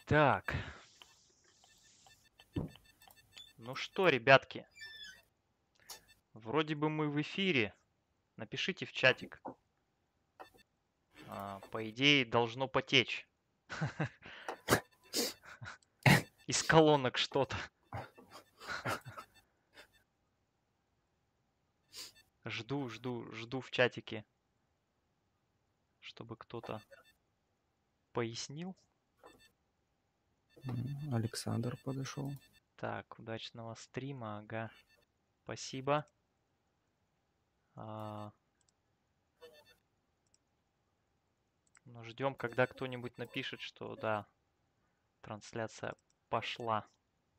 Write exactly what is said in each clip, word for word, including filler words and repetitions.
Так. Ну что, ребятки. Вроде бы мы в эфире. Напишите в чатик. А, по идее, должно потечь. Из колонок что-то. Жду, жду, жду в чатике, чтобы кто-то пояснил. Александр подошел. Так, удачного стрима, ага. Спасибо. А... Ну, ждем, когда кто-нибудь напишет, что да, трансляция пошла.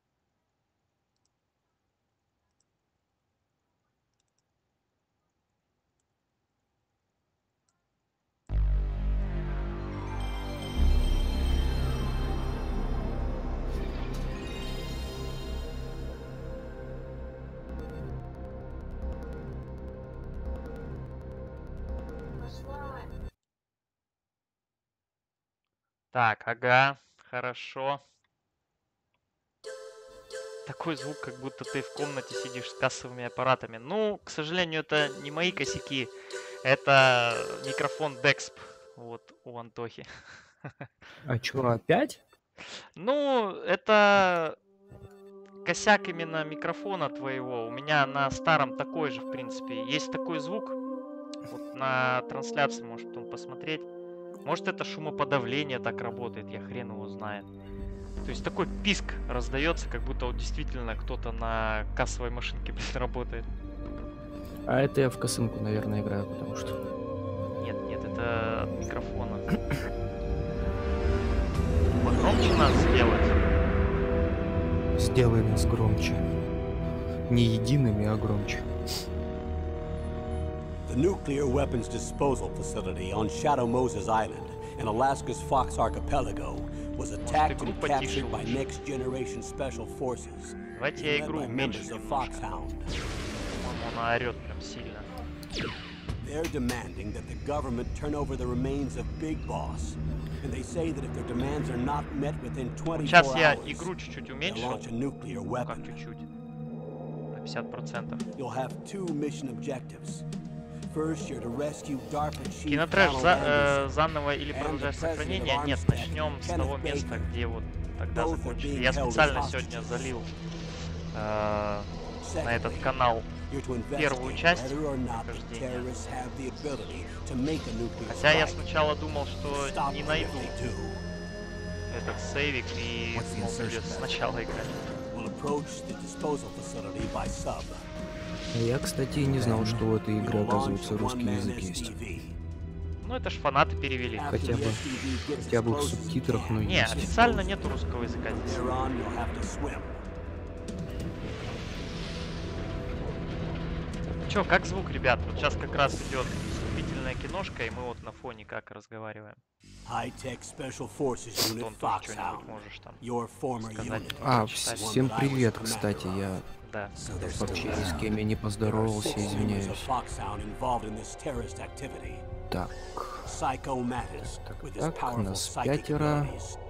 Так, ага, хорошо. Такой звук, как будто ты в комнате сидишь с кассовыми аппаратами. Ну, к сожалению, это не мои косяки. Это микрофон Dexp. Вот у Антохи. А чё, опять? Ну, это косяк именно микрофона твоего. У меня на старом такой же, в принципе. Есть такой звук. Вот на трансляции можешь потом посмотреть. Может, это шумоподавление так работает, я хрен его знает. То есть такой писк раздается, как будто вот действительно кто-то на кассовой машинке, блин, работает. А это я в косынку, наверное, играю, потому что... Нет, нет, это от микрофона. Погромче надо сделать. Сделай нас громче. Не едиными, а громче. The nuclear weapons disposal facility on Shadow Moses Island in Alaska's Fox Archipelago was attacked and captured by Next Generation Special Forces. Давайте я игру уменьшу немножко. По-моему, она орёт прям сильно. They're demanding that the government turn over the remains of Big Boss. And they say that if their demands are not met within twenty-four hours, Сейчас я игру чуть-чуть уменьшил. launch a nuclear weapon. Как чуть-чуть? На пятьдесят процентов. You'll have two mission objectives. First, you're to rescue DARPA chief Кинотрэш Donald за, э, Anderson заново или and the продолжать president of сохранение? Нет, Armstead, начнем с Kenneth того места, Baker. где вот тогда Both are закончили. being Я held as специально сегодня hostages. залил э, на этот Secondly, канал you're to первую investigate часть whether or not the прохождения. terrorists have the ability to make a nuclear Хотя я strike. сначала думал, что Stop не them if найду they do. этот сейвик и снова придется сначала играть. We'll approach the disposal facility by sub. Я, кстати, не знал, что у этой игры, оказывается, русский язык есть. Ну это ж фанаты перевели. Хотя бы, хотя бы в субтитрах, но Не, есть. официально нету русского языка здесь. Чё, как звук, ребят? Вот сейчас как раз идет вступительная киношка, и мы вот на фоне как разговариваем. Антон, ты что-нибудь можешь там сказать? А, всем привет, кстати, я Да. вообще ни с кем я не поздоровался, извиняюсь. Так. Так, так, нас пятеро.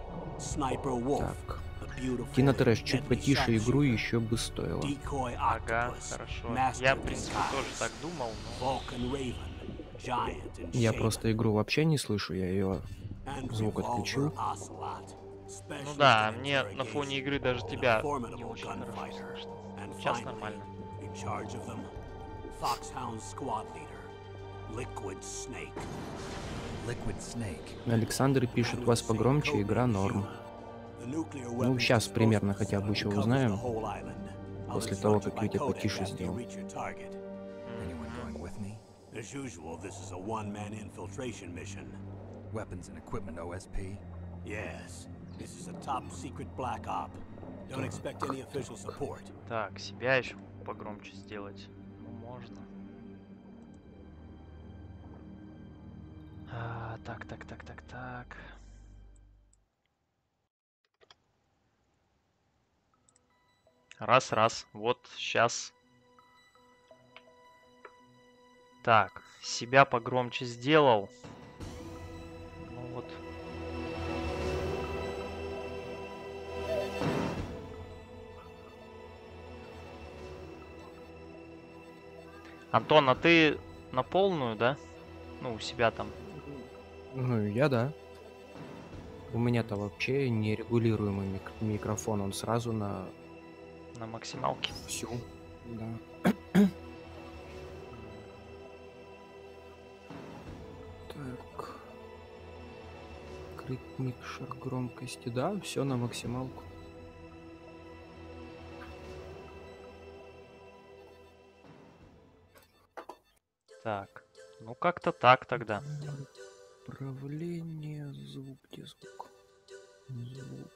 Так. Кинотрэш, чуть потише игру еще бы стоило. Ага, хорошо. Я, в принципе, тоже так думал, но... Я просто игру вообще не слышу, я ее звук отключил. Ну да, мне на фоне игры даже тебя не очень хорошо слышно. Сейчас нормально. Александр пишет, вас погромче, игра норм. Ну, сейчас примерно хотя бы еще узнаем, после того, как я тебя потише сделал. As usual, this is a one-man infiltration mission. Weapons and equipment O S P? Yes, this is a top-secret black op. Don't expect any official support. Так, себя еще погромче сделать. Ну, можно. А, так, так, так, так, так. Раз, раз. Вот, сейчас. Так, себя погромче сделал. Ну вот. Антон, а ты на полную, да? Ну, у себя там. Ну, я да. У меня-то вообще нерегулируемый мик микрофон, он сразу на... На максималке. Всю, да. Так. Крик, микшер громкости, да, все на максималку. Так, ну как-то так тогда. Управление, звук, где звук? Звук.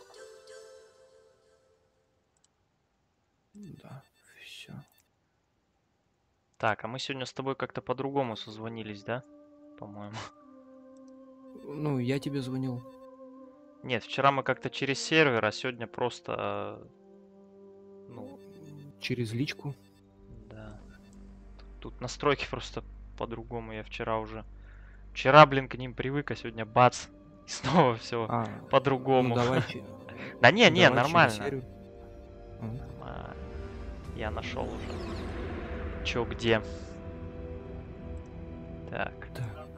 Да, все. Так, а мы сегодня с тобой как-то по-другому созвонились, да? По-моему. Ну, я тебе звонил. Нет, вчера мы как-то через сервер, а сегодня просто... Ну, через личку. да. Тут настройки просто по-другому. Я вчера уже... Вчера, блин, к ним привык, а сегодня бац. И снова все А, по-другому. ну давай. Да не, не, давай через нормально. сервер. Нормально. Я нашел уже. Чё, где? Так. Так.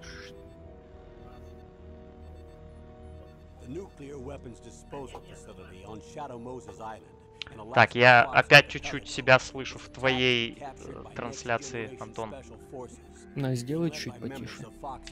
Так, я опять чуть-чуть себя слышу в твоей э, трансляции, Антон. На, сделай чуть потише.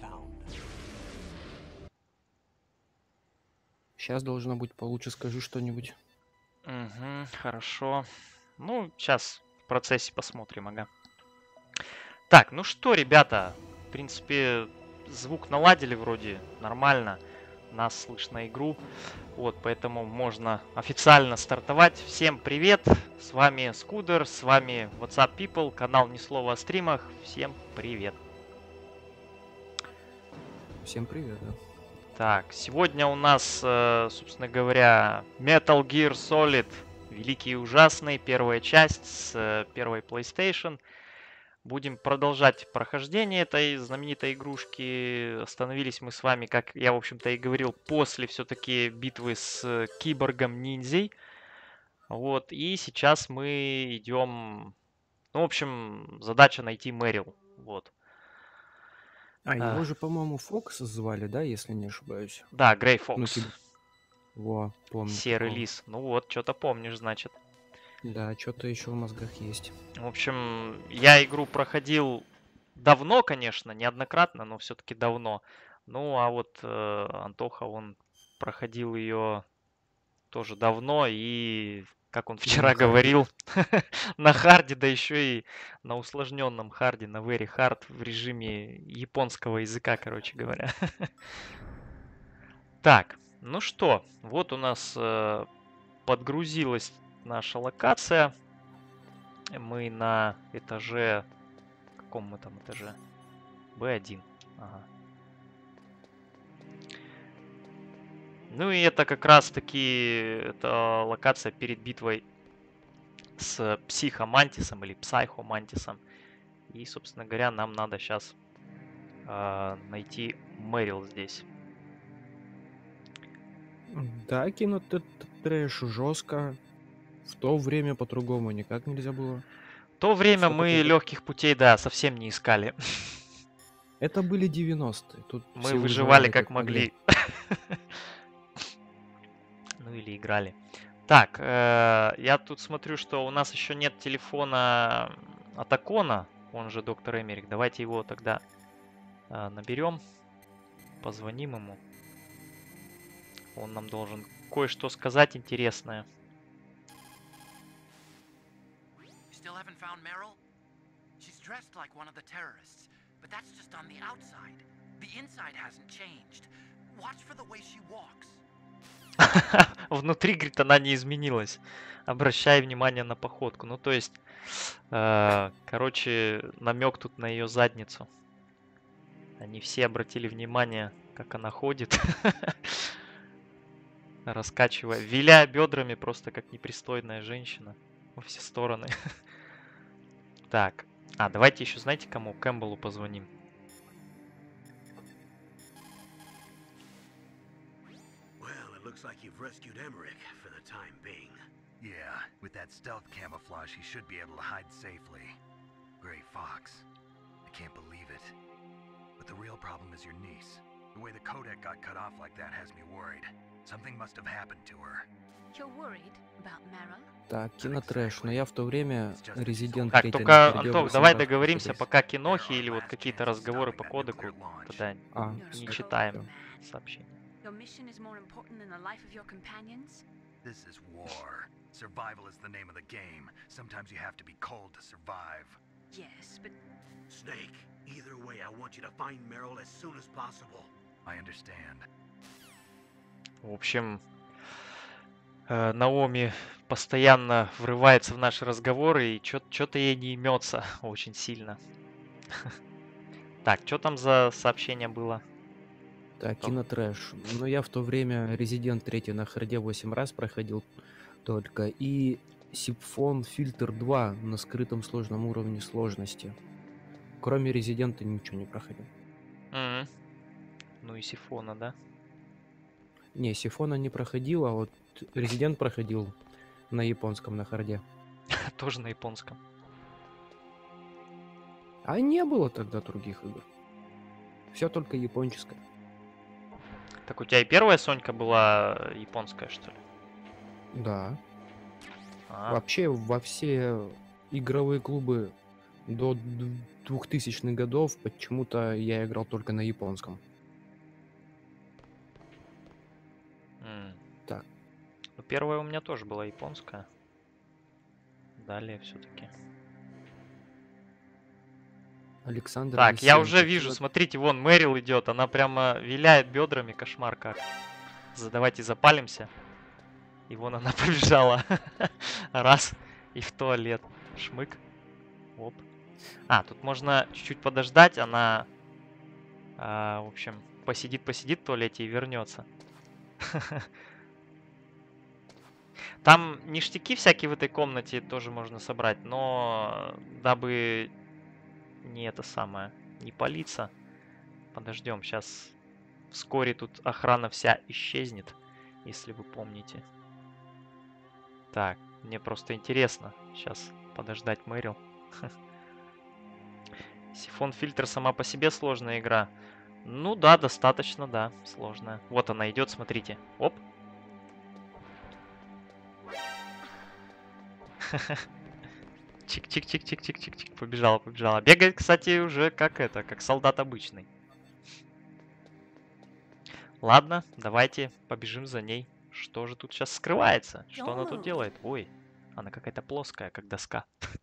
Сейчас должно быть получше, скажи что-нибудь. Угу, хорошо. Ну, сейчас в процессе посмотрим, ага. Так, ну что, ребята, в принципе, звук наладили вроде нормально. Нас слышно игру. Вот, поэтому можно официально стартовать. Всем привет! С вами Скудер, с вами WhatsApp People, канал Ни Слова о стримах. Всем привет! Всем привет, да. Так, сегодня у нас, собственно говоря, Metal Gear Solid, Великий и Ужасный, первая часть с первой PlayStation. Будем продолжать прохождение этой знаменитой игрушки. Остановились мы с вами, как я, в общем-то, и говорил, после все-таки битвы с киборгом-ниндзей. Вот, и сейчас мы идем... Ну, в общем, задача найти Мэрил. Вот. А, его же, по-моему, Фокс звали, да, если не ошибаюсь? Да, Грей Фокс. Ну, типа... Во, помню. Серый такого. лис. Ну вот, что-то помнишь, значит. Да, что-то еще в мозгах есть. В общем, я игру проходил давно, конечно, неоднократно, но все-таки давно. Ну, а вот э, Антоха, он проходил ее тоже давно, и, как он вчера на говорил, на харде, да еще и на усложненном харде, на very hard, в режиме японского языка, короче говоря. Так, ну что, вот у нас э, подгрузилась наша локация. Мы на этаже... Каком мы там этаже? бэ один. Ага. Ну и это как раз таки это локация перед битвой с психомантисом или псайхомантисом. И, собственно говоря, нам надо сейчас э, найти Мэрил здесь. Да, кинут трэш жестко. В то время по-другому никак нельзя было. В то время Что мы такое? легких путей, да, совсем не искали. Это были девяностые. Тут Мы все выживали как могли. Ну или играли. Так, э, я тут смотрю, что у нас еще нет телефона Атакона, он же доктор Эмерик. Давайте его тогда э, наберем, позвоним ему. Он нам должен кое-что сказать интересное. Внутри, говорит, она не изменилась. Обращай внимание на походку. Ну, то есть, э, короче, намек тут на ее задницу. Они все обратили внимание, как она ходит. Раскачивая, виляя бедрами, просто как непристойная женщина. Во все стороны. Так. А, давайте еще, знаете, кому? Кэмпбеллу позвоним. Looks like you've rescued Emmerich for the time being. Yeah, with that stealth camouflage, he should be able to hide safely. Gray Fox. I can't believe it. But the real problem is your niece. The way the codec got cut off like that has me worried. Something must have happened to her. You're worried about Meryl? Так, кинотрэш, но я в то время Резидент Так, три только, на харде Антох, восемь давай раз договоримся, проходил. пока кинохи или вот какие-то разговоры по кодеку, тогда А, не всё, читаем всё. сообщения. Your mission is more important than the life of your companions? This is war. Survival is the name of the game. Sometimes you have to be cold to survive. Yes, but Snake, either way, I want you to find Meryl as soon as possible. I understand. В общем, э, Наоми постоянно врывается в наши разговоры и что-то ей не имется очень сильно. Так, что там за сообщение было? Так, кинотрэш. Но я в то время Резидент три на харде восемь раз проходил только. И Сипфон Фильтр два на скрытом сложном уровне сложности. Кроме Резидента ничего не проходил. Мгм. Ну и Сифона, да? Не, Сифона не проходил, а вот Резидент проходил на японском на харде. Тоже на японском. А не было тогда других игр. Все только японческое. Так у тебя и первая Сонька была японская, что ли? Да. А, Вообще во все игровые клубы до д- двухтысячных годов почему-то я играл только на японском. м. Так. Ну, первая у меня тоже была японская. Далее все-таки. Александр Так, я Лысенко, уже вижу, кино- смотрите, вон Мэрил идет, она прямо виляет бедрами, кошмар как. За- Давайте запалимся. И вон она побежала. Раз. И в туалет. Шмык. Оп. А, тут можно чуть-чуть подождать, она, а, в общем, посидит-посидит в туалете и вернется. Там ништяки всякие в этой комнате тоже можно собрать, но дабы не это самое, не палиться, подождем. Сейчас вскоре тут охрана вся исчезнет, если вы помните. Так, мне просто интересно сейчас подождать Мэрил. Сифон Фильтр сама по себе сложная игра. Ну да, достаточно, да, сложная. Вот она идет, смотрите. Оп. Чик-чик-чик-чик-чик-чик-чик. Побежала, побежала. Бегает, кстати, уже как это, как солдат обычный. Ладно, давайте побежим за ней. Что же тут сейчас скрывается? Что она тут делает? Ой, она какая-то плоская, как доска.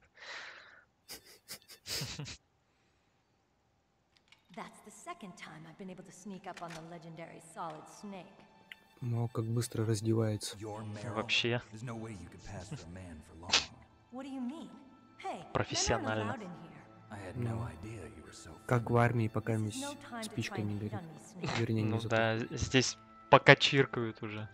That's the second time I've been able to sneak up on the legendary Solid Snake. Ну, как быстро раздевается. Your Meryl. Вообще, There's no way you could pass for a man for long. What do you mean? Hey, men aren't профессионально. allowed in here. I had No. no idea you were so. Как в армии, пока This мисс is no time to спичка try не and hit горит. on me, Snake. Вернее, не Ну затухнет. да, здесь пока чиркают уже.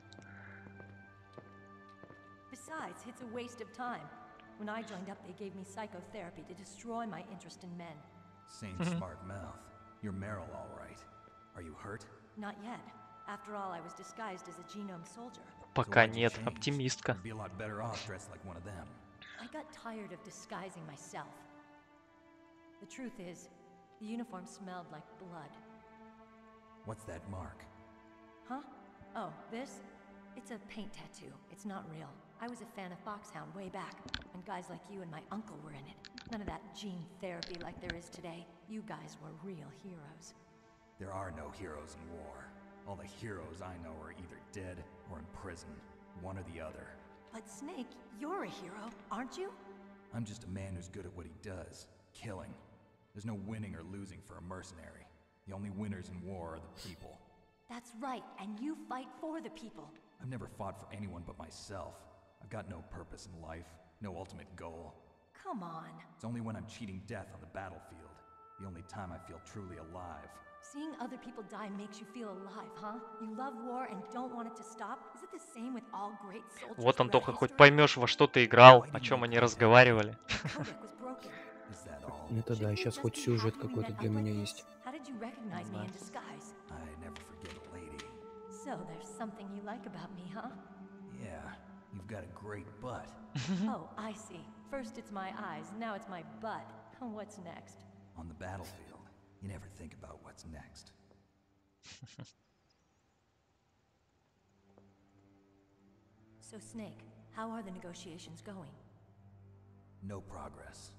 Besides, it's a waste of time. When I joined up, they gave me psychotherapy to destroy my interest in men. Same smart mouth. You're Meryl, all right. Are you hurt? Not yet. After all, I was disguised as a genome soldier. So Пока why'd you нет, change? оптимистка. You'd be a lot better off dressed like one of them. I got tired of disguising myself. The truth is, the uniform smelled like blood. What's that mark? Huh? Oh, this? It's a paint tattoo. It's not real. I was a fan of Foxhound way back, and guys like you and my uncle were in it. None of that gene therapy like there is today. You guys were real heroes. There are no heroes in war. All the heroes I know are either dead or in prison. One or the other. But Snake, you're a hero, aren't you? I'm just a man who's good at what he does. Killing. There's no winning or losing for a mercenary. The only winners in war are the people. That's right, and you fight for the people. I've never fought for anyone but myself. I've got no purpose in life, no ultimate goal. Come on. It's only when I'm cheating death on the battlefield. The only time I feel truly alive. Seeing other people die makes you feel alive, huh? You love war and don't want it to stop? Is it the same with all great soldiers? Вот, throughout Антоха, хоть history? поймешь, во что ты играл, о чем они разговаривали. The codec was broken. Is that all? Это да, Shouldn't you сейчас just хоть be сюжет happy we какой-то met для up like меня this? есть. How did you recognize me in disguise? I never forget a lady. So there's something you like about me, huh? Yeah, you've got a great butt. Oh, I see. First it's my eyes, now it's my butt. What's next? On the battlefield, you never think about what's next. So, Snake, how are the negotiations going? No progress.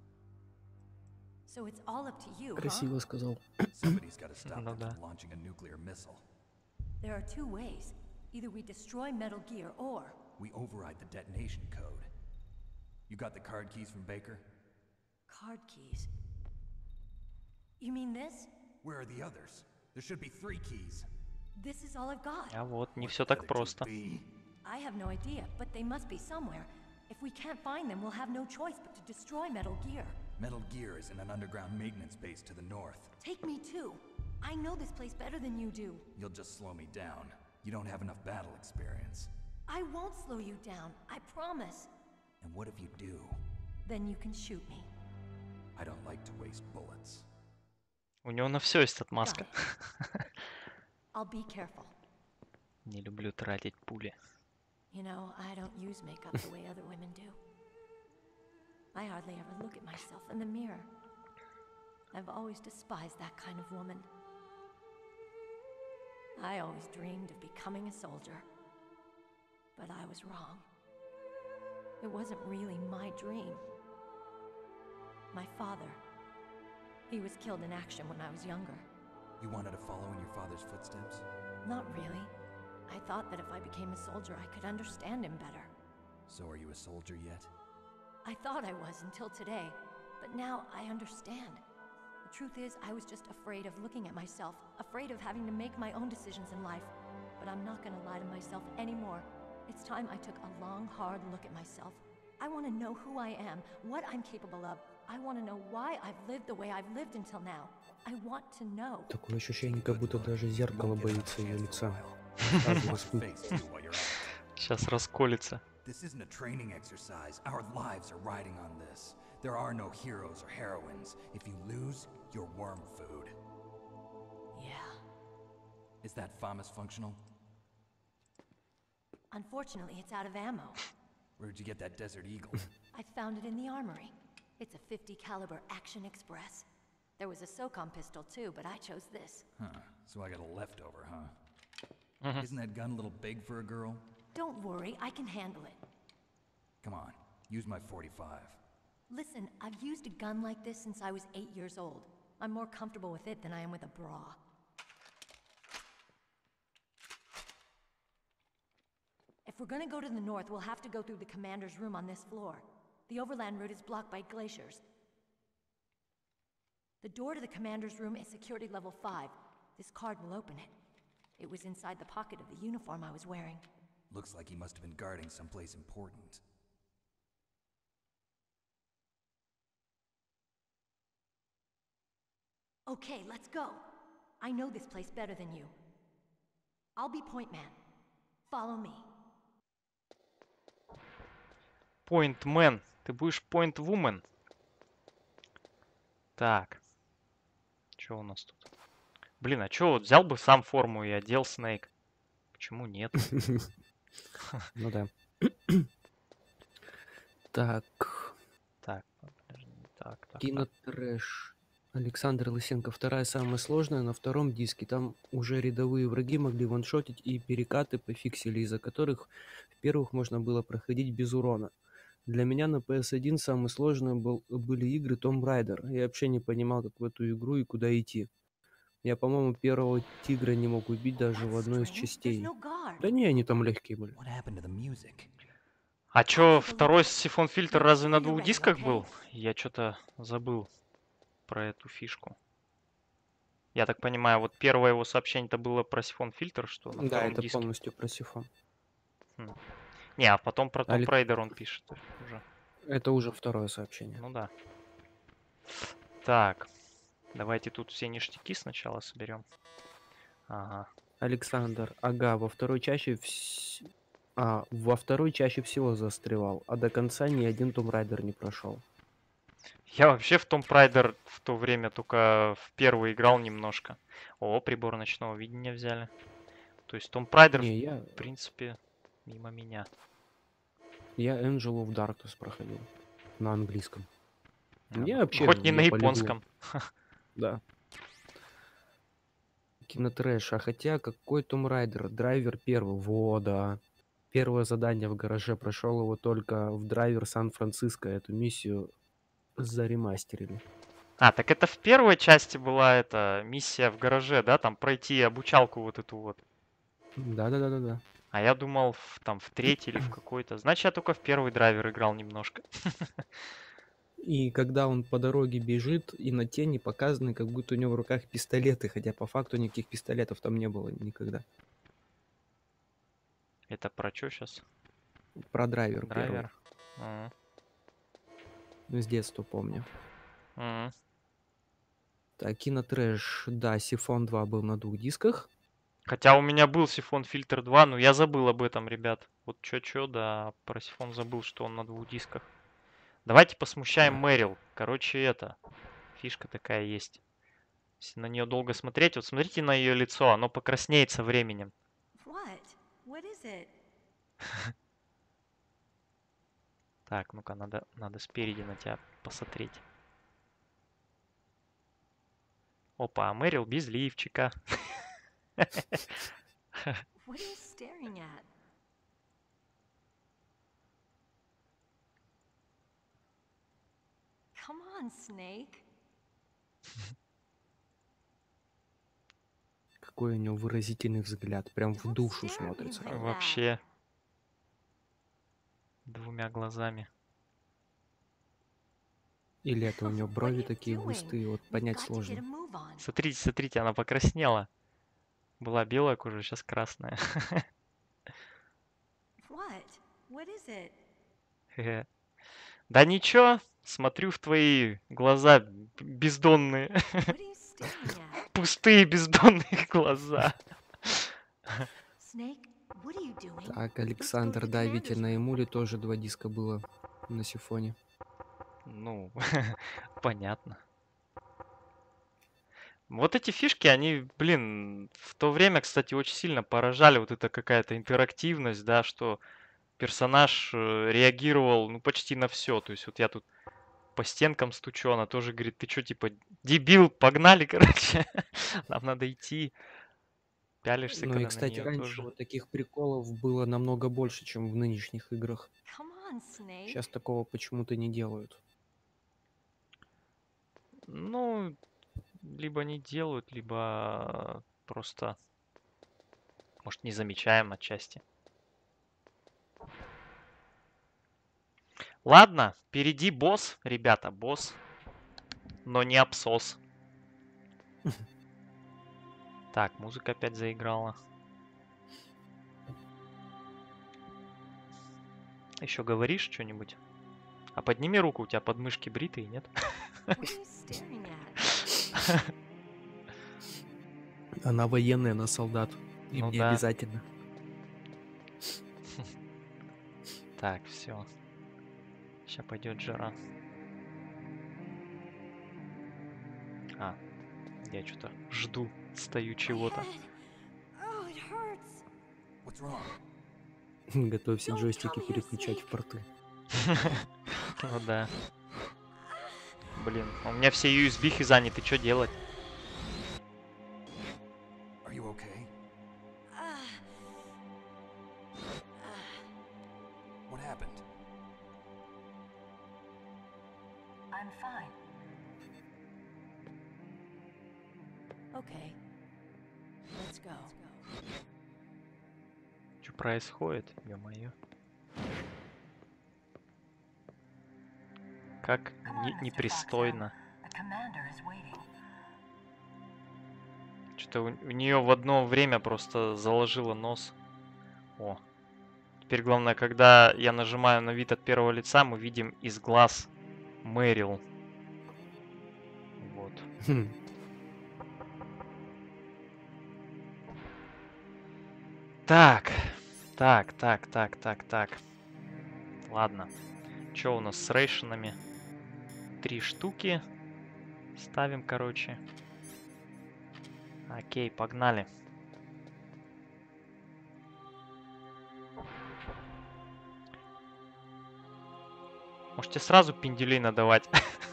So it's all up to you, huh? Красиво сказал. Somebody's got to stop Ну them да. from launching a nuclear missile. There are two ways. Either we destroy Metal Gear, or... We override the detonation code. You got the card keys from Baker? Card keys. You mean this? Where are the others? There should be three keys. This is all I've got. А вот, не What все could так the other two просто. be? I have no idea, but they must be somewhere. If we can't find them, we'll have no choice but to destroy Metal Gear. Metal Gear is in an underground maintenance base to the north. Take me too. I know this place better than you do. You'll just slow me down. You don't have enough battle experience. I won't slow you down, I promise. And what if you do? Then you can shoot me. I don't like to waste bullets. У него на все есть отмазка. I'll be careful. Не люблю тратить пули. You know, I don't use makeup the way other women do. I hardly ever look at myself in the mirror. I've always despised that kind of woman. I always dreamed of becoming a soldier. But I was wrong. It wasn't really my dream. My father, he was killed in action when I was younger. You wanted to follow in your father's footsteps? Not really. I thought that if I became a soldier, I could understand him better. So are you a soldier yet? I thought I was until today, but now I understand. The truth is, I was just afraid of looking at myself, afraid of having to make my own decisions in life. But I'm not gonna lie to myself anymore. It's time I took a long, hard look at myself. I want to know who I am, what I'm capable of. I want to know why I've lived the way I've lived until now. I want to know. Такое ощущение, как будто даже зеркало боится ее лица. Сейчас расколется. This isn't a training exercise. Our lives are riding on this. There are no heroes or heroines. If you lose, you're worm food. Yeah. Is that FAMAS functional? Unfortunately, it's out of ammo. Where'd you get that Desert Eagle? I found it in the armory. It's a fifty caliber Action Express. There was a SOCOM pistol too, but I chose this. Huh. So I got a leftover, huh? Isn't that gun a little big for a girl? Don't worry, I can handle it. Come on, use my forty-five. Listen, I've used a gun like this since I was eight years old. I'm more comfortable with it than I am with a bra. If we're gonna go to the north, we'll have to go through the commander's room on this floor. The overland route is blocked by glaciers. The door to the commander's room is security level five. This card will open it. It was inside the pocket of the uniform I was wearing. Looks like he must have been guarding someplace important. Okay, let's go. I know this place better than you. I'll be point man. Follow me. Point man. Ты будешь point woman. Так. Что у нас тут? Блин, а чё, вот взял бы сам форму и одел Снейк? Почему нет? Ну да. Так. Так, так, так. Кинотрэш. Александр Лысенко. Вторая самая сложная на втором диске. Там уже рядовые враги могли ваншотить и перекаты пофиксили, из-за которых в первых можно было проходить без урона. Для меня на пи эс один самые сложные был, были игры Tomb Raider. Я вообще не понимал, как в эту игру и куда идти. Я, по-моему, первого тигра не мог убить даже в одной из частей. Да не, они там легкие были. А чё, второй сифон фильтр разве на двух дисках был? Я что-то забыл про эту фишку. Я так понимаю, вот первое его сообщение-то было про сифон фильтр, что на Да, это диске. полностью про сифон. Хм. Не, а потом про Tomb Raider он пишет уже. Это уже второе сообщение. Ну да. Так. Давайте тут все ништяки сначала соберем. Ага. Александр, ага, во второй чаще вс... а, во второй чаще всего застревал, а до конца ни один Tomb Raider не прошел. Я вообще в Tomb Raider в то время только в первый играл немножко. О, прибор ночного видения взяли. То есть Tomb Raider, Не, я... в принципе, мимо меня. Я Angel of Darkness проходил на английском. Мне вообще Хоть не на я полюблю. японском. Да. Кинотрэш. А хотя какой Tomb Raider? Драйвер первый. Во, да. Первое задание в гараже прошел его только в Драйвер Сан-Франциско. Эту миссию заремастерили. А, так это в первой части была эта миссия в гараже, да? Там пройти обучалку вот эту вот. Да-да-да-да-да. А я думал, в, там в третий или в какой-то. Значит, я только в первый драйвер играл немножко. И когда он по дороге бежит, и на тени показаны, как будто у него в руках пистолеты, хотя по факту никаких пистолетов там не было никогда. Это про что сейчас? Про драйвер, первый. Драйвер? Ага. Ну, с детства помню. Ага. Так, кинотрэш. Да, Сифон два был на двух дисках. Хотя у меня был Сифон Фильтр два, но я забыл об этом, ребят. Вот чё-чё, да, про Сифон забыл, что он на двух дисках. Давайте посмущаем Мэрил. Короче, это, фишка такая есть. Если на нее долго смотреть, вот смотрите на ее лицо, оно покраснеет со временем. What? What is it? Так, ну-ка, надо, надо спереди на тебя посмотреть. Опа, а Мэрил без лифчика. What are you staring at? Come on, Snake. Какой у него выразительный взгляд. Прям в Don't душу stare at me смотрится. like that. Вообще. Двумя глазами. Или это у него What are брови you такие doing? густые, вот We've понять got to get сложно. a move on. Смотрите, смотрите, она покраснела. Была белая кожа, сейчас красная. What? What is it? Хе-хе. Да ничего, смотрю в твои глаза б- бездонные. What are you staring at? Пустые бездонные глаза. Snake, what are you doing? Так, Let's go to Александр, the да, Витя, commander's на room. Эмуле тоже два диска было на Сифоне. Ну, понятно. Вот эти фишки, они, блин, в то время, кстати, очень сильно поражали. Вот эта какая-то интерактивность, да, что персонаж э, реагировал, ну, почти на все. То есть вот я тут по стенкам стучу, она тоже говорит, ты что, типа, дебил, погнали, короче. Нам надо идти. Пялишься, Ну и, когда на кстати, нее раньше тоже. вот таких приколов было намного больше, чем в нынешних играх. Come on, Snake. Сейчас такого почему-то не делают. Ну, либо не делают, либо просто, может, не замечаем отчасти. Ладно, впереди босс, ребята, босс, но не абсос. Так, музыка опять заиграла. Еще говоришь что-нибудь? А подними руку, у тебя подмышки бритые, нет? What are you staring at? Она военная, она солдат. Им Ну не да. обязательно. Так, все. Сейчас пойдет жара. А, я что-то жду, стою My чего-то. head. Oh, it hurts. What's wrong? Готовься Don't джойстики come here, переключать в Snake. порты. Ну да. Блин, у меня все ю эс би-хи заняты, что делать? Are you okay? Ah. What happened? I'm fine. Okay. Let's go. Что происходит? Ё-моё. Как не- непристойно. Что-то у, у нее в одно время просто заложило нос. О. Теперь главное, когда я нажимаю на вид от первого лица, мы видим из глаз Мэрил. Вот. Хм. Так. Так, так, так, так, так. Ладно. Что у нас с рейшенами? Три штуки. Ставим, короче. Окей, погнали. Можете сразу пиндюлей надавать.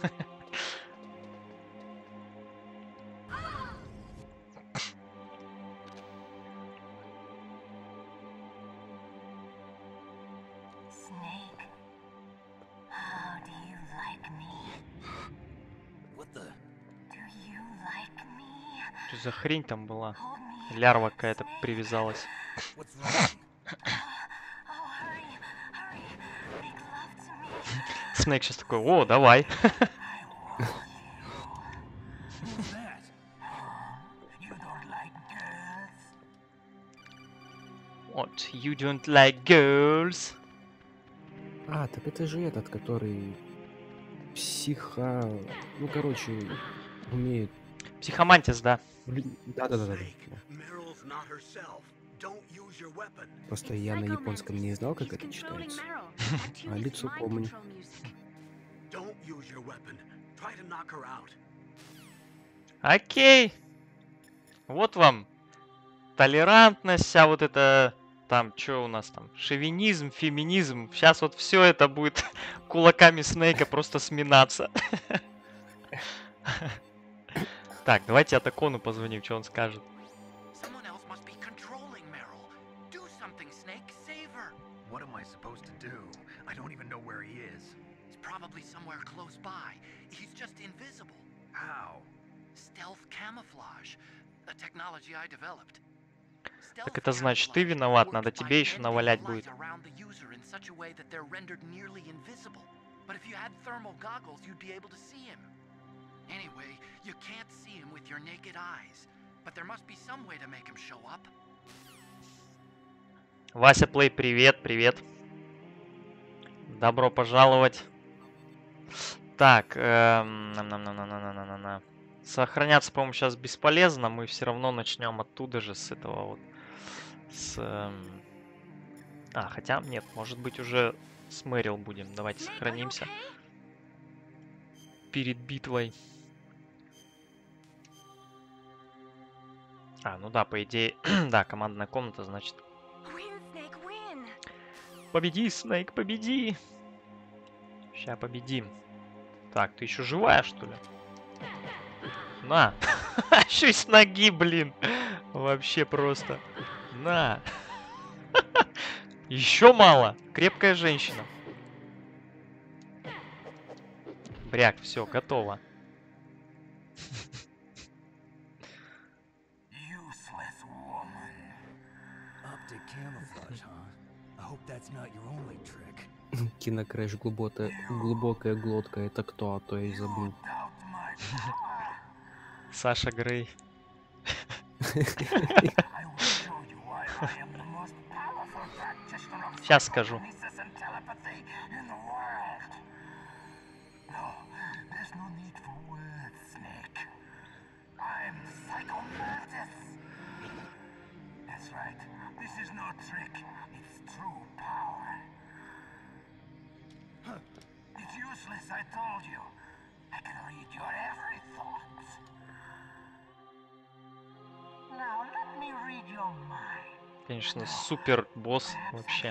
Что за хрень там была? Лярва какая-то привязалась. Снейк сейчас такой: о, давай. What? You don't like girls? А, так это же этот, который психа... Ну, короче, умеет... Психомантис, да. Да-да-да. Просто я на японском не знал, как это читается. А лицо помню. Окей. Вот вам толерантность, вся вот это... Там, что у нас там? Шовинизм, феминизм. Сейчас вот все это будет кулаками Снейка просто сминаться. Так, давайте Атакону позвоним, что он скажет. Так это значит, ты виноват, надо тебе еще навалять будет. Вася Плей, привет, привет. Добро пожаловать. Так, эм, на -на -на -на -на -на -на -на. Сохраняться, по-моему, сейчас бесполезно. Мы все равно начнем оттуда же, с этого вот. С... Эм... А, хотя, нет, может быть, уже с Мэрил будем. Давайте сохранимся. Перед битвой. А, ну да, по идее, да, командная комната, значит. Победи, Снейк, победи! Сейчас победим. Так, ты еще живая, что ли? На! Еще и с ноги, блин! Вообще просто. На! Еще мало! Крепкая женщина. Бряк, все, готово. Кинокрэш, глубокая, глубокая глотка. Это кто? А то я и забыл. Саша Грей. Сейчас скажу. Конечно, супер босс вообще.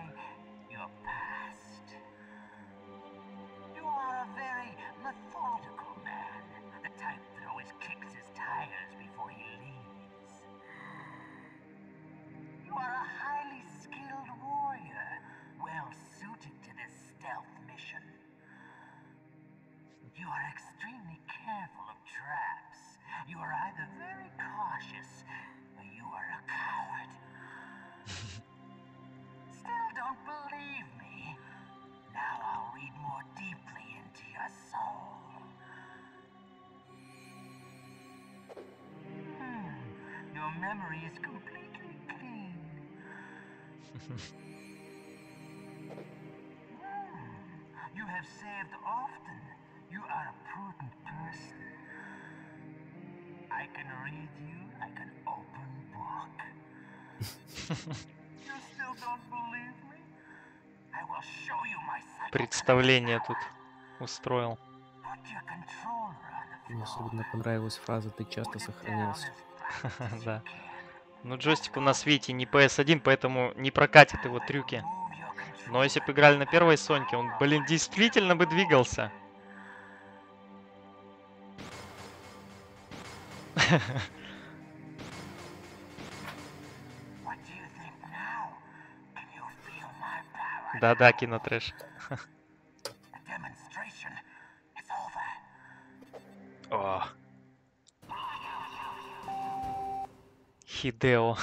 Memory is completely clean. mm, you have saved often. You are a prudent person. I can read you like an open book. You still don't believe me? I will show you my psychopath. Представление тут устроил. Мне особенно понравилась фраза «ты часто сохранялся». Да. Ну, джойстик у нас, видите, не пи эс один, поэтому не прокатит его трюки. Но если бы играли на первой Соньке, он, блин, действительно бы двигался. Да-да, кинотрэш. О. Хидео.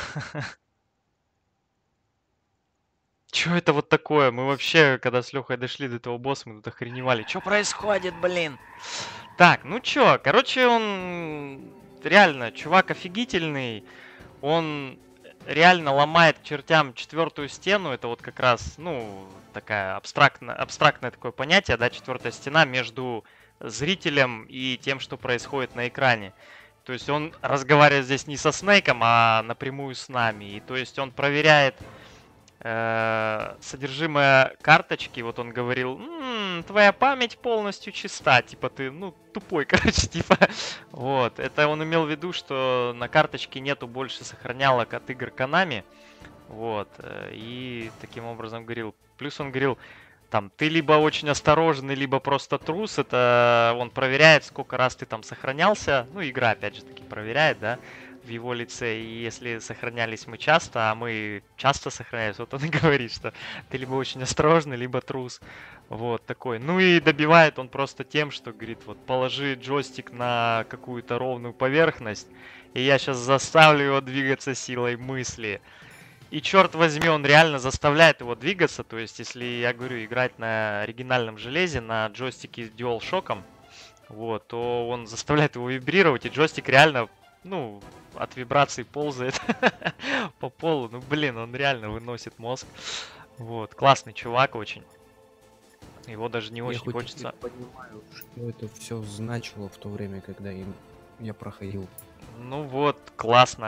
Чё это вот такое? Мы вообще, когда с Лёхой дошли до этого босса, мы тут охреневали. Чё происходит, блин? Так, ну чё, короче, он реально чувак офигительный. Он реально ломает к чертям четвертую стену. Это вот как раз, ну, такая абстрактная, абстрактное такое понятие, да, четвертая стена между зрителем и тем, что происходит на экране. То есть он разговаривает здесь не со Снейком, а напрямую с нами. И то есть он проверяет э, содержимое карточки. Вот он говорил, м-м, твоя память полностью чиста. Типа ты, ну, тупой, короче, типа. Вот. Это он имел в виду, что на карточке нету больше сохранялок от игр Konami. Вот. И таким образом говорил. Плюс он говорил, там, ты либо очень осторожный, либо просто трус. Это он проверяет, сколько раз ты там сохранялся. Ну, игра, опять же таки, проверяет, да, в его лице. И если сохранялись мы часто, а мы часто сохранялись, вот он и говорит, что ты либо очень осторожный, либо трус. Вот такой. Ну и добивает он просто тем, что говорит, вот положи джойстик на какую-то ровную поверхность, и я сейчас заставлю его двигаться силой мысли. И черт возьми, он реально заставляет его двигаться. То есть, если я говорю, играть на оригинальном железе, на джойстике с DualShock'ом, вот, то он заставляет его вибрировать, и джойстик реально, ну, от вибраций ползает по полу. Ну, блин, он реально выносит мозг. Вот, классный чувак очень. Его даже не очень я хочется... Я понимаю, что это все значило в то время, когда им я проходил. Ну вот, классно.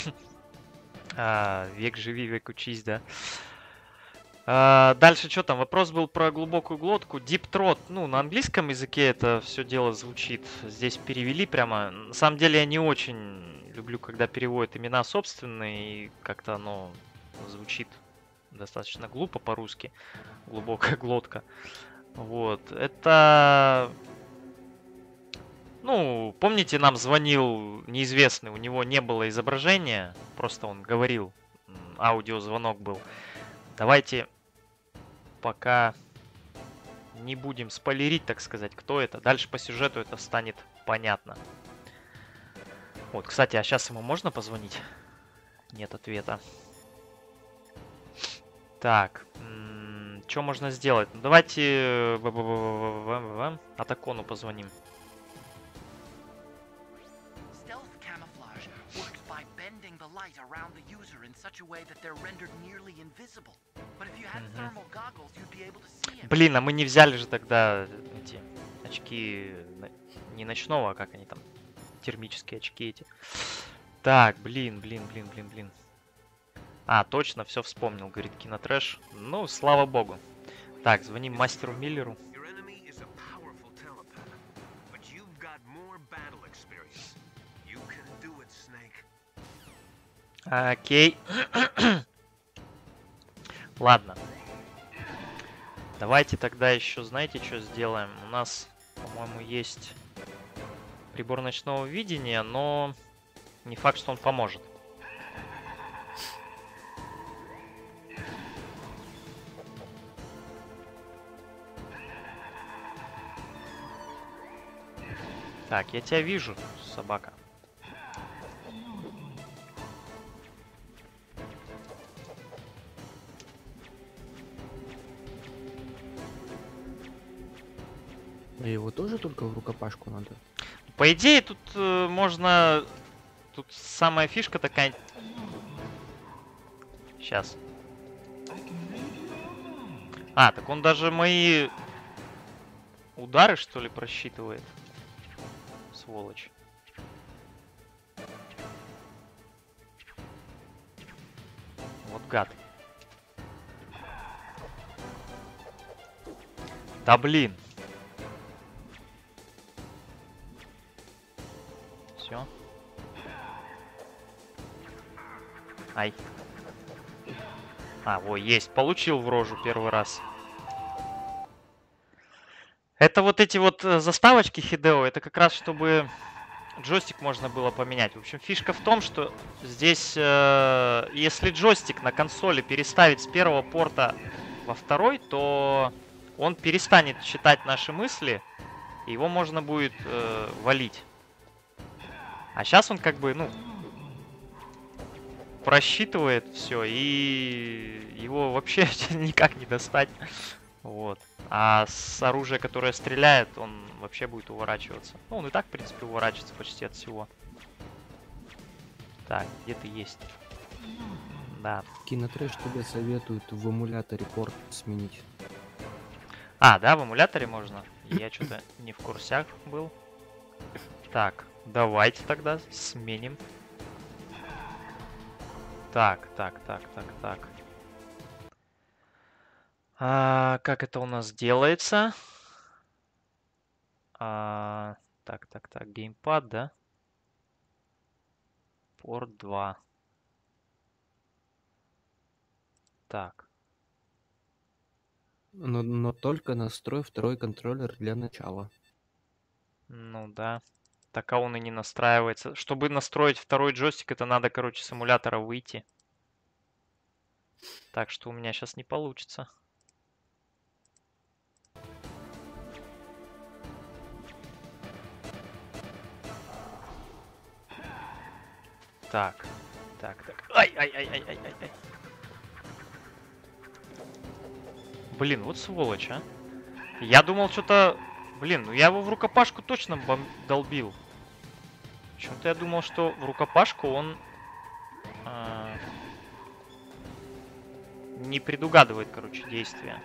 А, век живи, век учись, да. А, дальше что там? Вопрос был про глубокую глотку. Deep Throat. Ну, на английском языке это все дело звучит. Здесь перевели прямо. На самом деле я не очень люблю, когда переводят имена собственные. И как-то оно звучит достаточно глупо по-русски. Глубокая глотка. Вот. Это... Ну, помните, нам звонил неизвестный, у него не было изображения, просто он говорил, аудиозвонок был. Давайте пока не будем спойлерить, так сказать, кто это. Дальше по сюжету это станет понятно. Вот, кстати, а сейчас ему можно позвонить? Нет ответа. Так, что можно сделать? Ну, давайте Атакону позвоним. Блин, а мы не взяли же тогда эти очки не ночного, а как они там, термические очки эти. Так, блин, блин, блин, блин, блин. А, точно, все вспомнил, говорит кинотрэш. Ну, слава богу. Так, звоним мастеру Миллеру. Окей. Ладно. Давайте тогда еще, знаете, что сделаем? У нас, по-моему, есть прибор ночного видения, но не факт, что он поможет. Так, я тебя вижу, собака. А его тоже только в рукопашку надо? По идее, тут э, можно... Тут самая фишка такая... Сейчас. А, так он даже мои удары, что ли, просчитывает. Сволочь. Вот гад. Да блин. Все. Ай. А, А, ой, есть. Получил в рожу первый раз. Это вот эти вот заставочки Хидео, это как раз чтобы джойстик можно было поменять. В общем, фишка в том, что здесь, э, если джойстик на консоли переставить с первого порта во второй, то он перестанет читать наши мысли, и его можно будет э, валить. А сейчас он как бы, ну, просчитывает все, и его вообще никак не достать. Вот. А с оружия, которое стреляет, он вообще будет уворачиваться. Ну, он и так, в принципе, уворачивается почти от всего. Так, где ты есть? Да. Кинотрэш тебе советуют в эмуляторе порт сменить. А, да, в эмуляторе можно? Я что-то не в курсах был. Так, давайте тогда сменим. Так, так, так, так, так. А, как это у нас делается? А, так, так, так, геймпад, да? Порт два. Так. Но, но только настрой второй контроллер для начала. Ну да. Так, а он и не настраивается. Чтобы настроить второй джойстик, это надо, короче, с эмулятора выйти. Так что у меня сейчас не получится. Так, так, так. Ай, ай, ай, ай, ай, ай, ай. Блин, вот сволочь, а. Я думал, что-то... Блин, ну я его в рукопашку точно бом... долбил. Почему-то я думал, что в рукопашку он... А... не предугадывает, короче, действия.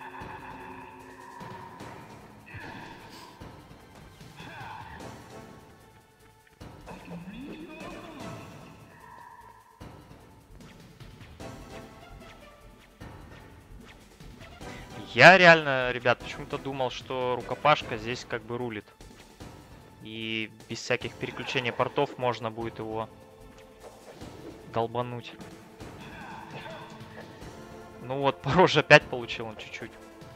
Я реально, ребят, почему-то думал, что рукопашка здесь как бы рулит. И без всяких переключений портов можно будет его долбануть. Ну вот, по роже опять получил он чуть-чуть.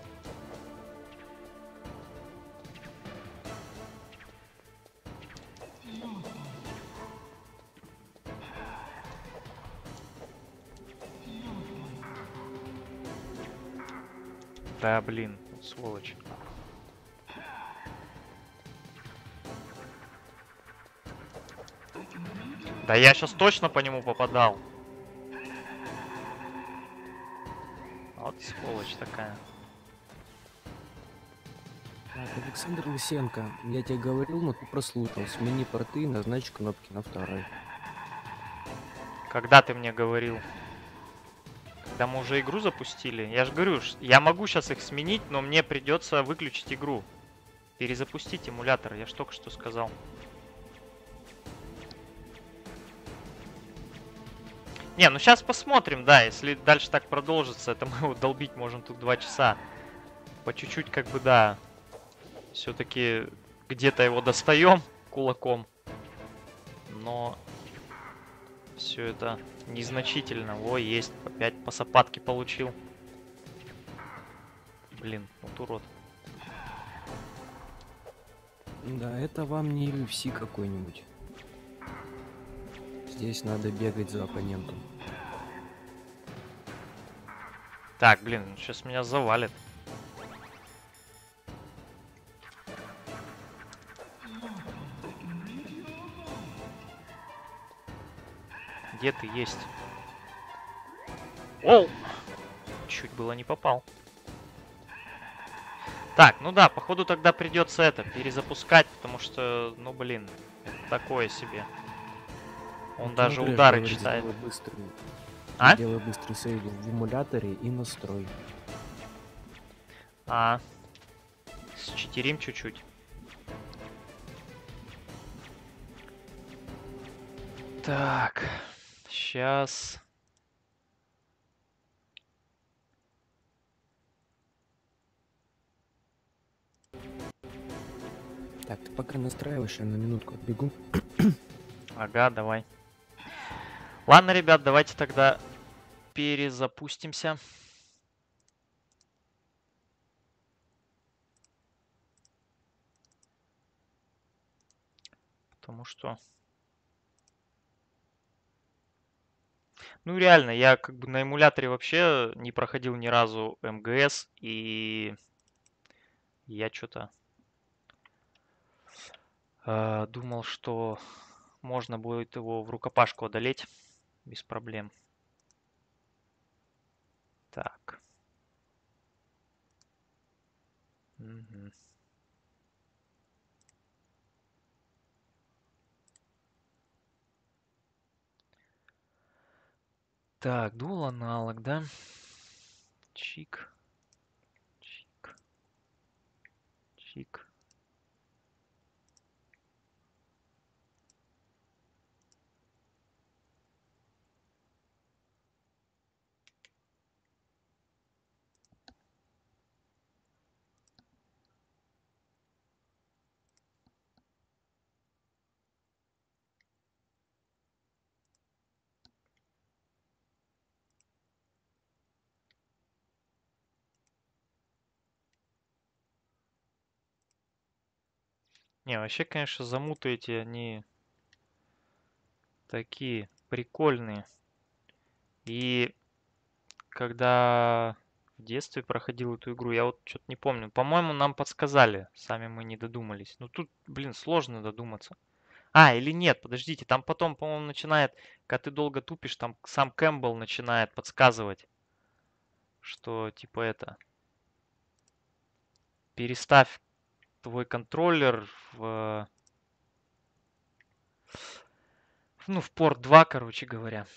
Да, блин, сволочь. Да я сейчас точно по нему попадал. Вот сволочь такая. Так, Александр Лысенко, я тебе говорил, но ты прослушал. Смени порты и назначь кнопки на второй. Когда ты мне говорил? Когда мы уже игру запустили? Я же говорю, я могу сейчас их сменить, но мне придется выключить игру. Перезапустить эмулятор, я же только что сказал. Не, ну сейчас посмотрим, да, если дальше так продолжится, это мы его долбить можем тут два часа. По чуть-чуть, как бы, да, все-таки где-то его достаем кулаком. Но все это незначительно. О, есть, опять по сапатке получил. Блин, вот урод. Да, это вам не ю эф си какой-нибудь. Здесь надо бегать за оппонентом. Так, блин, сейчас меня завалит. Где ты есть? Оу! Чуть было не попал. Так, ну да, походу тогда придется это перезапускать, потому что, ну блин, это такое себе. Он ну, даже удары говорит, читает. Делай быстрый, а? Делай быстрый сейвинг в эмуляторе и настрой. А, считерим чуть-чуть. Так, сейчас. Так, ты пока настраиваешь, я на минутку отбегу. Ага, давай. Ладно, ребят, давайте тогда перезапустимся. Потому что... Ну, реально, я как бы на эмуляторе вообще не проходил ни разу эм гэ эс, и я что-то э, думал, что можно будет его в рукопашку одолеть без проблем. Так. Угу. Так, dual аналог, да? Чик. Чик. Чик. Не, вообще, конечно, замуты эти, они такие прикольные. И когда в детстве проходил эту игру, я вот что-то не помню. По-моему, нам подсказали, сами мы не додумались. Ну тут, блин, сложно додуматься. А, или нет, подождите, там потом, по-моему, начинает, когда ты долго тупишь, там сам Кэмпбелл начинает подсказывать, что типа это... Переставь твой контроллер в... Ну, в порт два, короче говоря.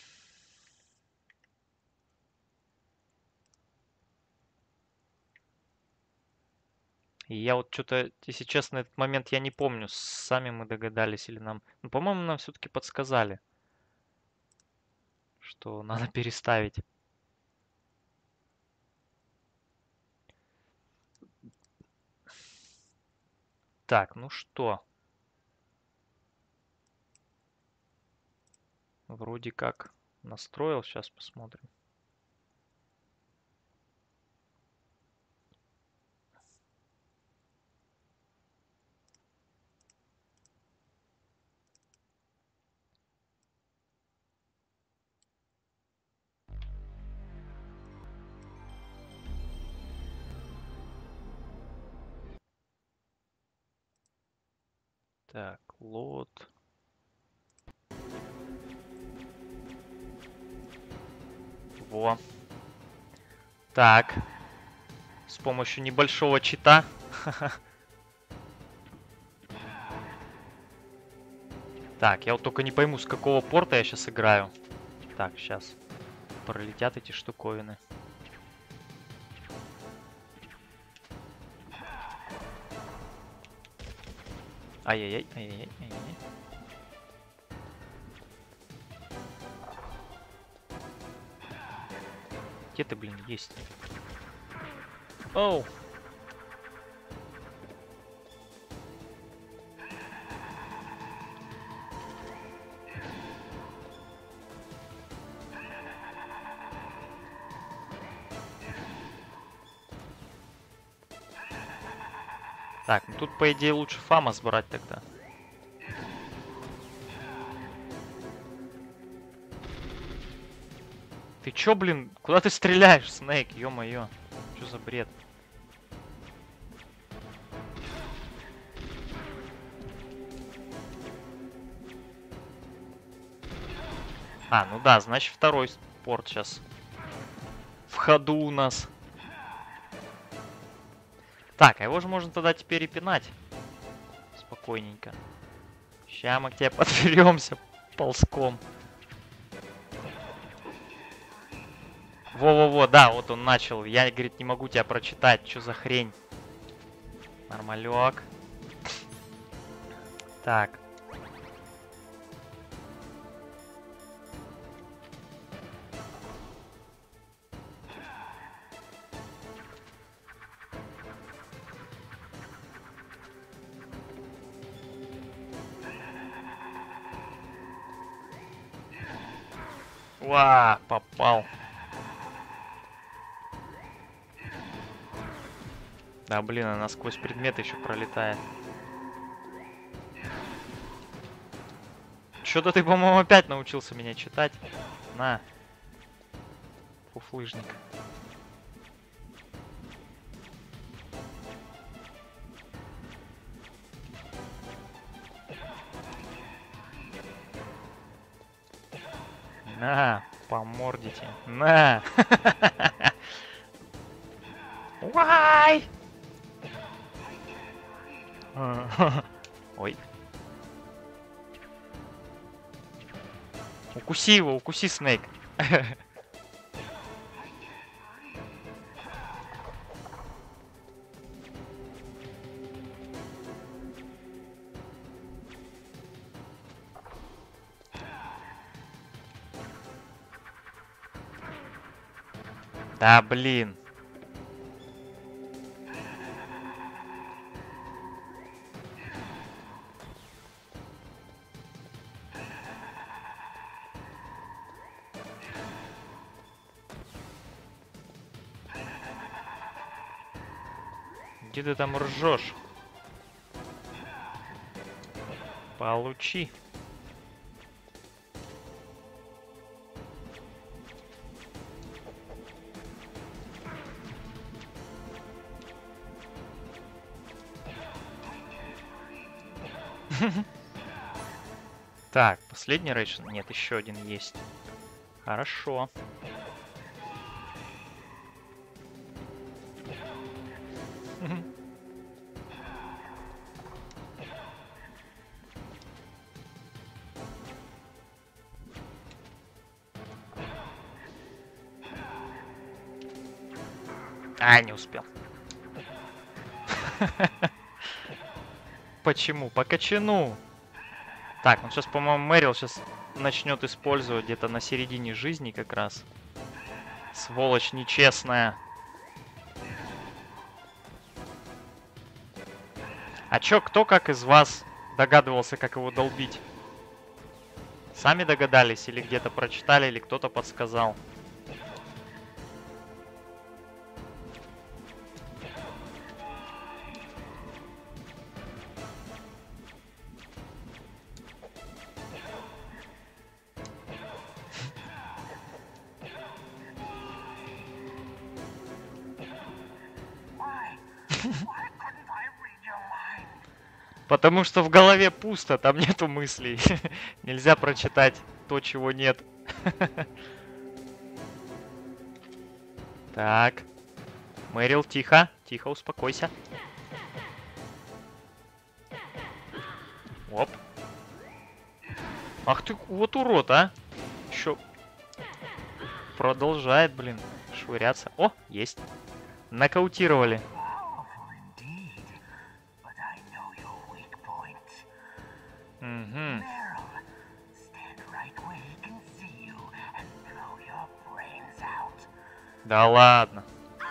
И я вот что-то, если честно, этот момент я не помню, сами мы догадались или нам... Ну, по-моему, нам все-таки подсказали, что надо переставить. Так, ну что? Вроде как настроил, сейчас посмотрим. Так, лот. Во. Так. С помощью небольшого чита. Так, я вот только не пойму, с какого порта я сейчас играю. Так, сейчас пролетят эти штуковины. Ай-яй-яй, ай-яй-яй, ай-яй-яй. Где ты, блин, есть? Оу! Так, ну тут, по идее, лучше Фамас брать тогда. Ты чё, блин? Куда ты стреляешь, Снейк? Ё-моё. Чё за бред? А, ну да, значит второй порт сейчас в ходу у нас. Так, а его же можно тогда теперь и пинать. Спокойненько. Ща мы к тебе подберемся ползком. Во-во-во, да, вот он начал. Я, говорит, не могу тебя прочитать. Что за хрень? Нормалек. Так. Уа, попал. Да, блин, она сквозь предметы еще пролетает. Что-то ты, по-моему, опять научился меня читать. На. Фуфлыжник. На, помордите. На. Уай! Ой. Укуси его, укуси, Снейк. Да, блин. Где ты там ржешь? Получи. Так, последний рейдж? Нет, еще один есть. Хорошо. А, не успел. Почему? По качану. Так, ну сейчас, по-моему, Мэрил сейчас начнет использовать где-то на середине жизни как раз. Сволочь нечестная. А чё, кто как из вас догадывался, как его долбить? Сами догадались или где-то прочитали, или кто-то подсказал? Потому что в голове пусто, там нету мыслей. Нельзя прочитать то, чего нет. Так. Мэрил, тихо. Тихо, успокойся. Оп. Ах ты, вот урод, а. Еще продолжает, блин, швыряться. О, есть. Нокаутировали. Угу. Да ладно.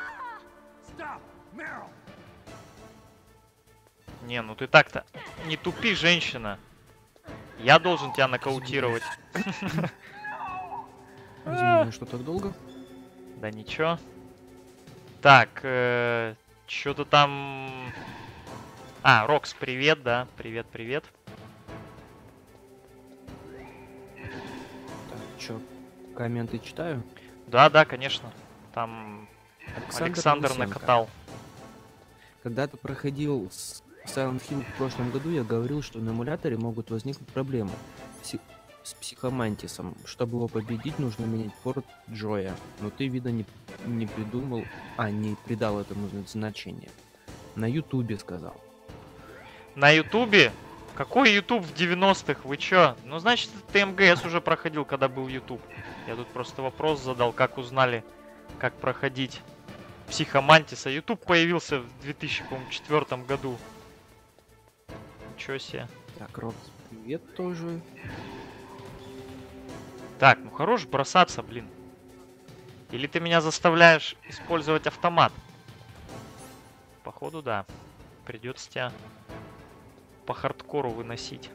Не, ну ты так-то не тупи, женщина. Я должен тебя нокаутировать. Извини, что так долго? Да ничего. Так, э, что-то там... А, Рокс, привет, да. Привет, привет. Так, чё, комменты читаю? Да, да, конечно. Там Александр, Александр Лысенко. накатал. Когда ты проходил с Silent Hill в прошлом году, я говорил, что на эмуляторе могут возникнуть проблемы Пси- с психомантисом. Чтобы его победить, нужно менять порт Джоя. Но ты, видно, не, не придумал, а не придал этому значения. На Ютубе сказал. На Ютубе? Какой Ютуб в девяностых? Вы чё? Ну, значит, ты эм гэ эс уже проходил, когда был Ютуб. Я тут просто вопрос задал, как узнали, как проходить Психомантиса. Ютуб появился в две тысячи четвёртом году. Ничего себе. Так, Рокс, привет тоже. Так, ну хорош бросаться, блин. Или ты меня заставляешь использовать автомат? Походу, да. Придется тебя по хардкору выносить.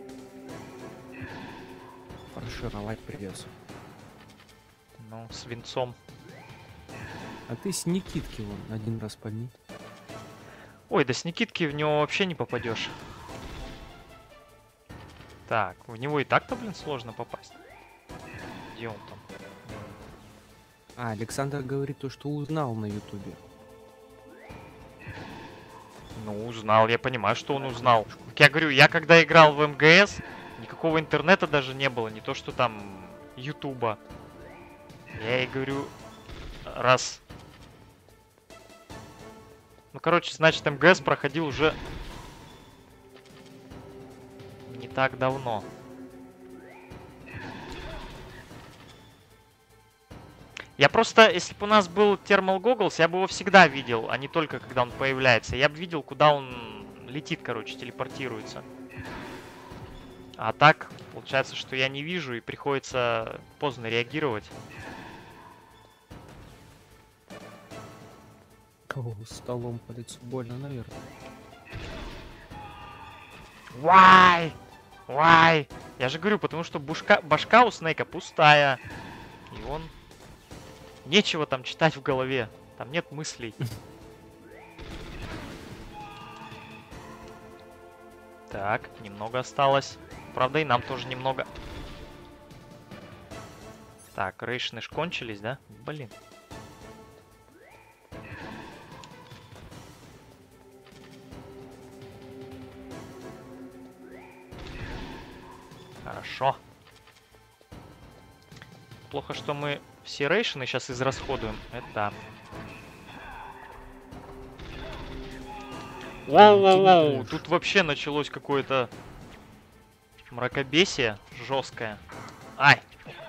Фаршировать придется. Ну, с винцом. А ты с Никитки вон один раз пальни. Ой, да с Никитки в него вообще не попадешь. Так, в него и так-то, блин, сложно попасть. Где он там? А, Александр говорит то, что узнал на ютубе. Ну, узнал, я понимаю, что он узнал. Как я говорю, я когда играл в эм гэ эс, никакого интернета даже не было, не то что там ютуба. Я и говорю, раз... Ну, короче, значит, эм гэ эс проходил уже не так давно. Я просто, если бы у нас был Thermal Goggles, я бы его всегда видел, а не только когда он появляется. Я бы видел, куда он летит, короче, телепортируется. А так, получается, что я не вижу и приходится поздно реагировать. О, столом по лицу больно, наверное. Why? Why? Я же говорю, потому что бушка, башка у Снейка пустая. И он... Нечего там читать в голове. Там нет мыслей. Так, немного осталось. Правда, и нам тоже немного. Так, рейшны ж кончились, да? Блин. Хорошо. Плохо, что мы все рейшины сейчас израсходуем. Это да. Воу-воу-воу, тут вообще началось какое-то мракобесие жесткое. Ай!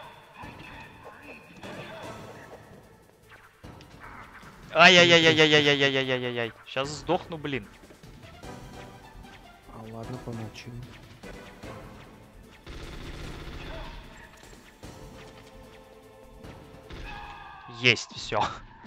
Ай-яй-яй-яй-яй-яй-яй-яй-яй-яй-яй. Сейчас сдохну, блин. А ладно, помолчим. Есть, все.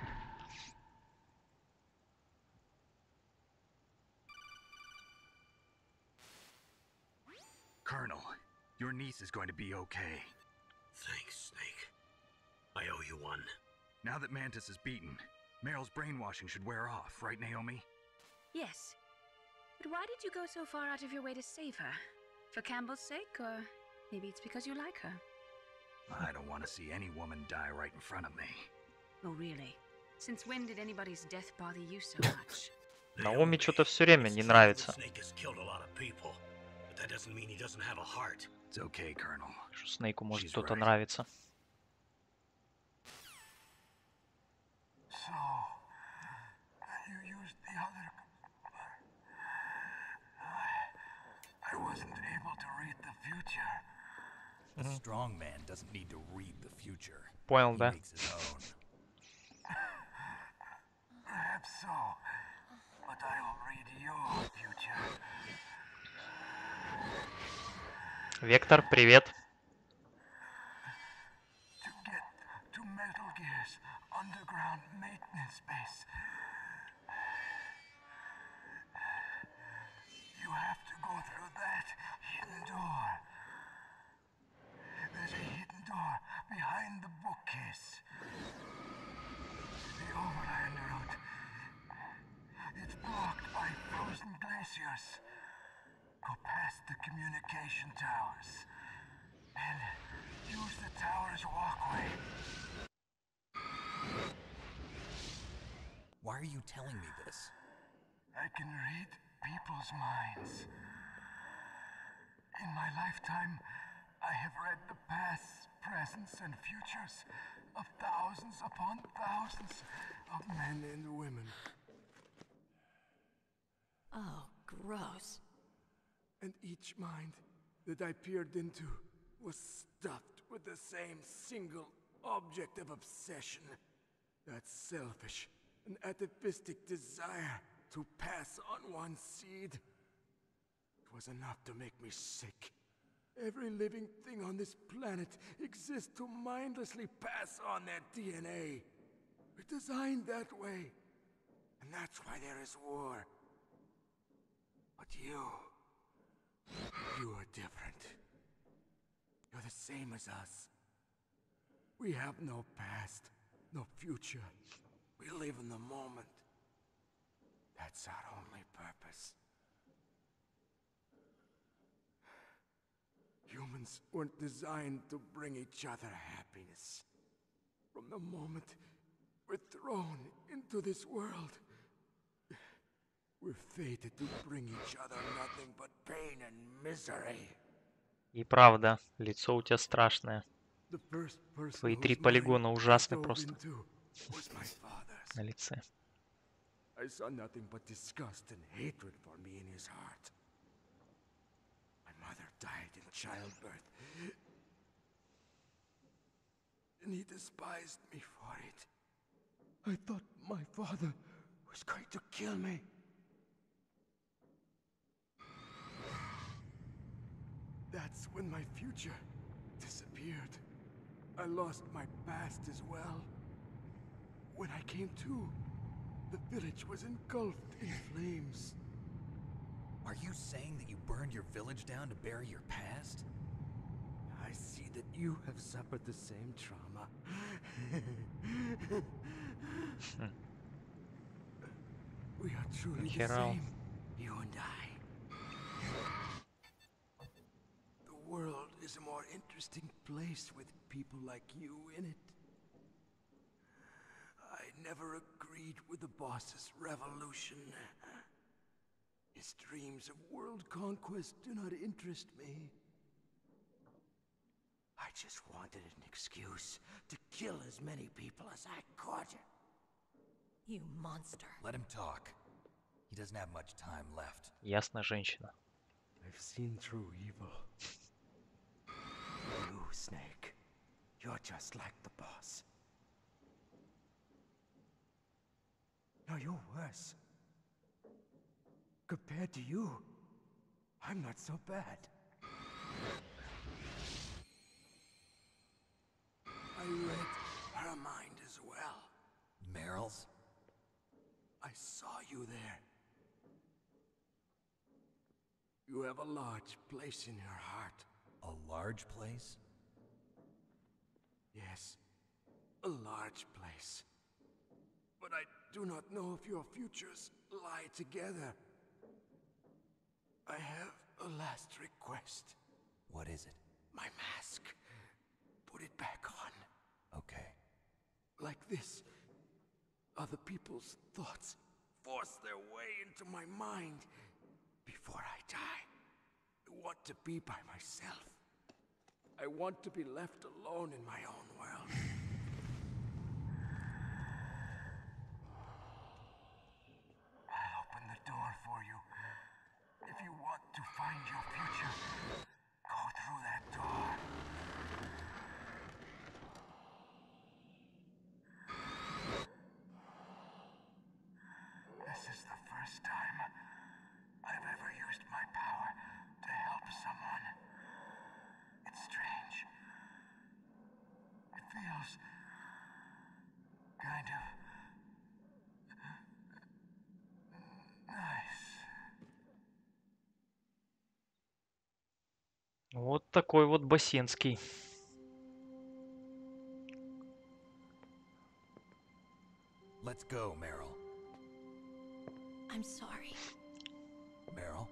Colonel, your niece is going to be okay. Thanks, Snake. I owe you one. Now that Mantis is beaten, Meryl's brainwashing should wear off, right, Naomi? Yes. But why did you go so far out of your way to save her? For Campbell's sake, or maybe it's because you like her? I don't want to see any woman die right in front of me. Oh, really? Since when did anybody's death bother you so much? Наоми что-то все время не нравится. It's okay, Colonel. Что Снейку может кто-то нравится. So, you used the other... I, I wasn't able to read the future. A strong man doesn't need to read the future. Понял, He да? makes his own. Perhaps so, but I'll read your future. Вектор, привет. To get to Metal Gear's underground maintenance base, you have to go through that hidden door. There's a hidden door behind the bookcase. The Overland route. It's blocked by frozen glaciers. Go past the communication towers and use the tower's walkway. Why are you telling me this? I can read people's minds. In my lifetime, I have read the pasts, presents, and futures of thousands upon thousands of men and women. Oh, gross. And each mind that I peered into was stuffed with the same single object of obsession. That selfish and atavistic desire to pass on one seed. It was enough to make me sick. Every living thing on this planet exists to mindlessly pass on their D N A. We're designed that way. And that's why there is war. But you... You are different. You're the same as us. We have no past, no future. We live in the moment. That's our only purpose. humans weren't designed to bring each other happiness. From the moment we're thrown into this world, we're fated to bring each other nothing but pain and misery. И правда, лицо у тебя страшное. Твои три полигона ужасны просто на лице. I saw nothing but disgust and hatred for me in his heart. My mother died in childbirth, and he despised me for it. I thought my father was going to kill me. That's when my future disappeared. I lost my past as well. When I came to, the village was engulfed in flames. Are you saying that you burned your village down to bury your past? I see that you have suffered the same trauma. We are truly the same, you and I. The world is a more interesting place with people like you in it. I never agreed with the boss's revolution. His dreams of world conquest do not interest me. I just wanted an excuse to kill as many people as I could. You monster. Let him talk. He doesn't have much time left. Ясно, женщина. I've seen through evil. You, Snake, you're just like the boss. No, you're worse. Compared to you, I'm not so bad. I read her mind as well. Meryl's? I saw you there. You have a large place in your heart. A large place? Yes, a large place. But I do not know if your futures lie together. I have a last request. What is it? My mask. Put it back on. Okay. Like this, other people's thoughts force their way into my mind. Before I die, I want to be by myself. I want to be left alone in my own world. I'll open the door for you. If you want to find your future, go through that door. This is the first time I've ever used my power to help someone. It's strange. It feels kind of nice. Вот такой вот Басенский. Let's go, Meryl. I'm sorry. Meryl?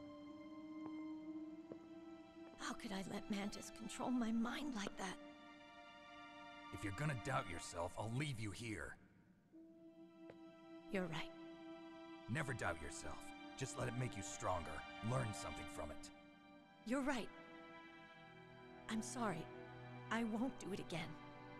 How could I let Mantis control my mind like that? If you're gonna doubt yourself, I'll leave you here. You're right. Never doubt yourself. Just let it make you stronger. Learn something from it. You're right. I'm sorry. I won't do it again.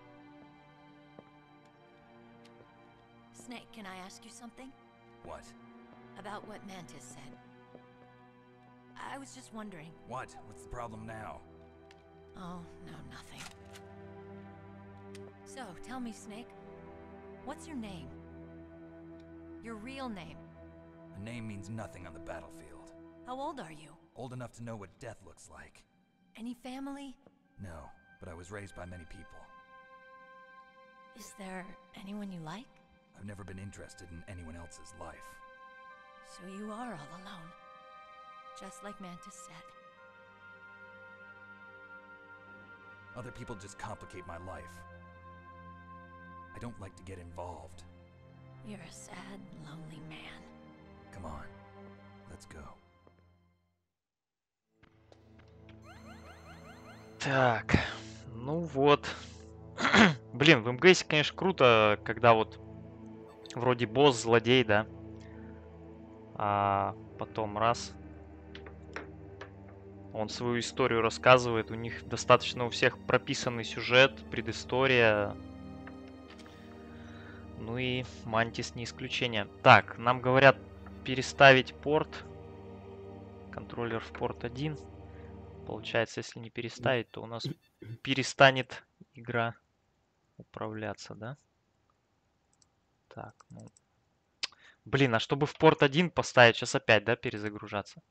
Snake, can I ask you something? What? About what Mantis said. I was just wondering. What? What's the problem now? Oh, no, nothing. So, tell me, Snake. What's your name? Your real name? A name means nothing on the battlefield. How old are you? Old enough to know what death looks like. Any family? No, but I was raised by many people. Is there anyone you like? I've never been interested in anyone else's life. So you are all alone. Just like Mantis said. Other people just complicate my life. I don't like to get involved. You're a sad, lonely man. Come on, let's go. Так, ну вот. Блин, в МГС, конечно, круто, когда вот вроде босс, злодей, да? А потом раз. Он свою историю рассказывает. У них достаточно у всех прописанный сюжет, предыстория. Ну и Мантис не исключение. Так, нам говорят переставить порт. Контроллер в порт один. Получается, если не переставить, то у нас перестанет игра управляться, да? Так, ну... Блин, а чтобы в порт один поставить, сейчас опять, да, перезагружаться?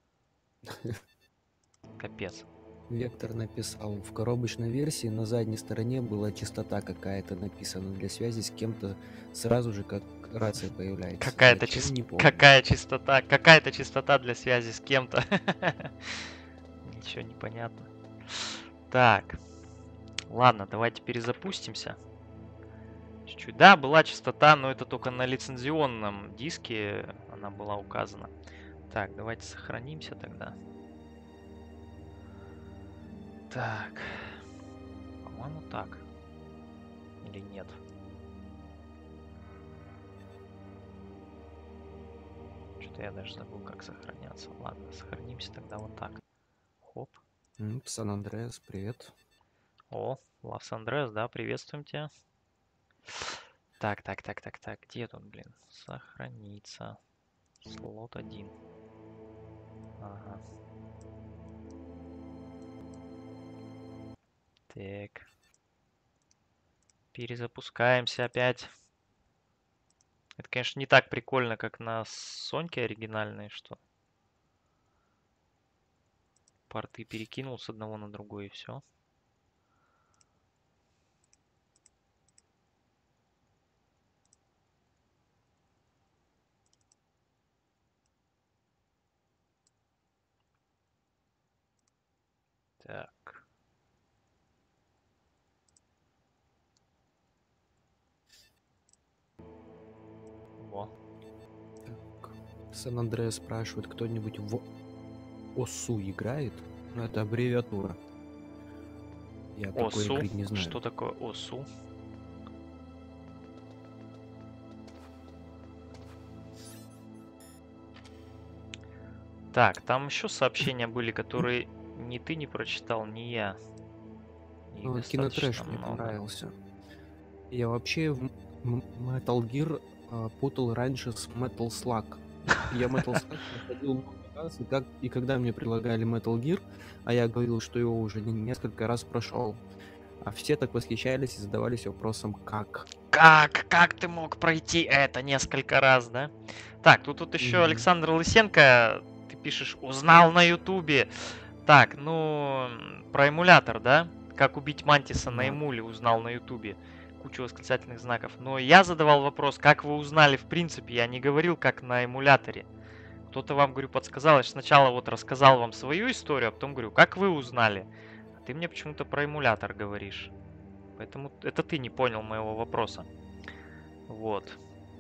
Капец. Вектор написал, в коробочной версии на задней стороне была частота какая-то написана для связи с кем-то сразу же, как рация появляется. Какая-то чис... Какая частота? Какая-то частота для связи с кем-то. Ничего не понятно. Так. Ладно, давайте перезапустимся. Чуть-чуть. Да, была частота, но это только на лицензионном диске она была указана. Так, давайте сохранимся тогда. Так. По-моему, так. Или нет? Что-то я даже забыл, как сохраняться. Ладно, сохранимся тогда вот так. Хоп. Сан-Андреас, привет. О, Лас-Андреас, да, приветствуем тебя. Так, так, так, так, так. Где тут, блин? Сохраниться. Слот один. Ага. Так. Перезапускаемся опять. Это, конечно, не так прикольно, как на Соньке оригинальной, что порты перекинул с одного на другой и все. Так. Во. Сан-Андреас спрашивает, кто-нибудь в ОСУ играет? Ну, это аббревиатура. Я такой ОСУ? игры не знаю. Что такое ОСУ? Так, там еще сообщения были, которые ни ты не прочитал, ни я. Их Ну, Кинотрэш мне понравился. Я вообще в Metal Gear а, путал раньше с Metal Slug. Я Metal Slug проходил много раз, и, как, и когда мне предлагали Metal Gear, а я говорил, что его уже несколько раз прошел, а все так восхищались и задавались вопросом, как. Как? Как ты мог пройти это несколько раз, да? Так, тут, тут еще mm-hmm. Александр Лысенко, ты пишешь, узнал на Ютубе. Так, ну, про эмулятор, да? Как убить Мантиса mm-hmm. на эмуле узнал на Ютубе. Кучу восклицательных знаков. Но я задавал вопрос, как вы узнали в принципе. Я не говорил, как на эмуляторе. Кто-то вам, говорю, подсказал. Я сначала вот рассказал вам свою историю, а потом говорю, как вы узнали? А ты мне почему-то про эмулятор говоришь. Поэтому это ты не понял моего вопроса. Вот.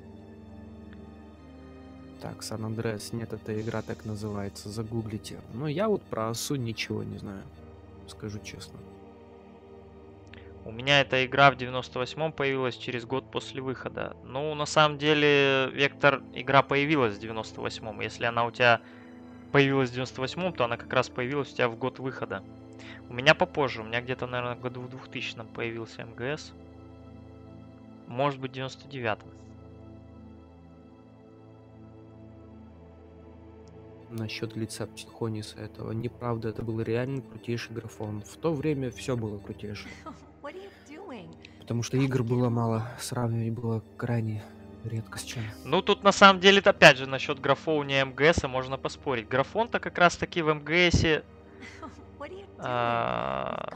Так, Сан-Андреас, нет, эта игра так называется, загуглите. Но я вот про ОСУ ничего не знаю, скажу честно. У меня эта игра в девяносто восьмом появилась через год после выхода. Ну, на самом деле, Вектор, игра появилась в девяносто восьмом. Если она у тебя появилась в девяносто восьмом, то она как раз появилась у тебя в год выхода. У меня попозже, у меня где-то, наверное, в году в двухтысячном появился МГС. Может быть, в девяносто девятом. Насчет лица Психониса этого. Неправда, это был реально крутейший графон. В то время все было крутейшее. Потому что игр было мало, сравнивать было крайне редко с чем. Ну, тут на самом деле, опять же, насчет графония МГСа можно поспорить. Графон-то как раз таки в МГСе... А...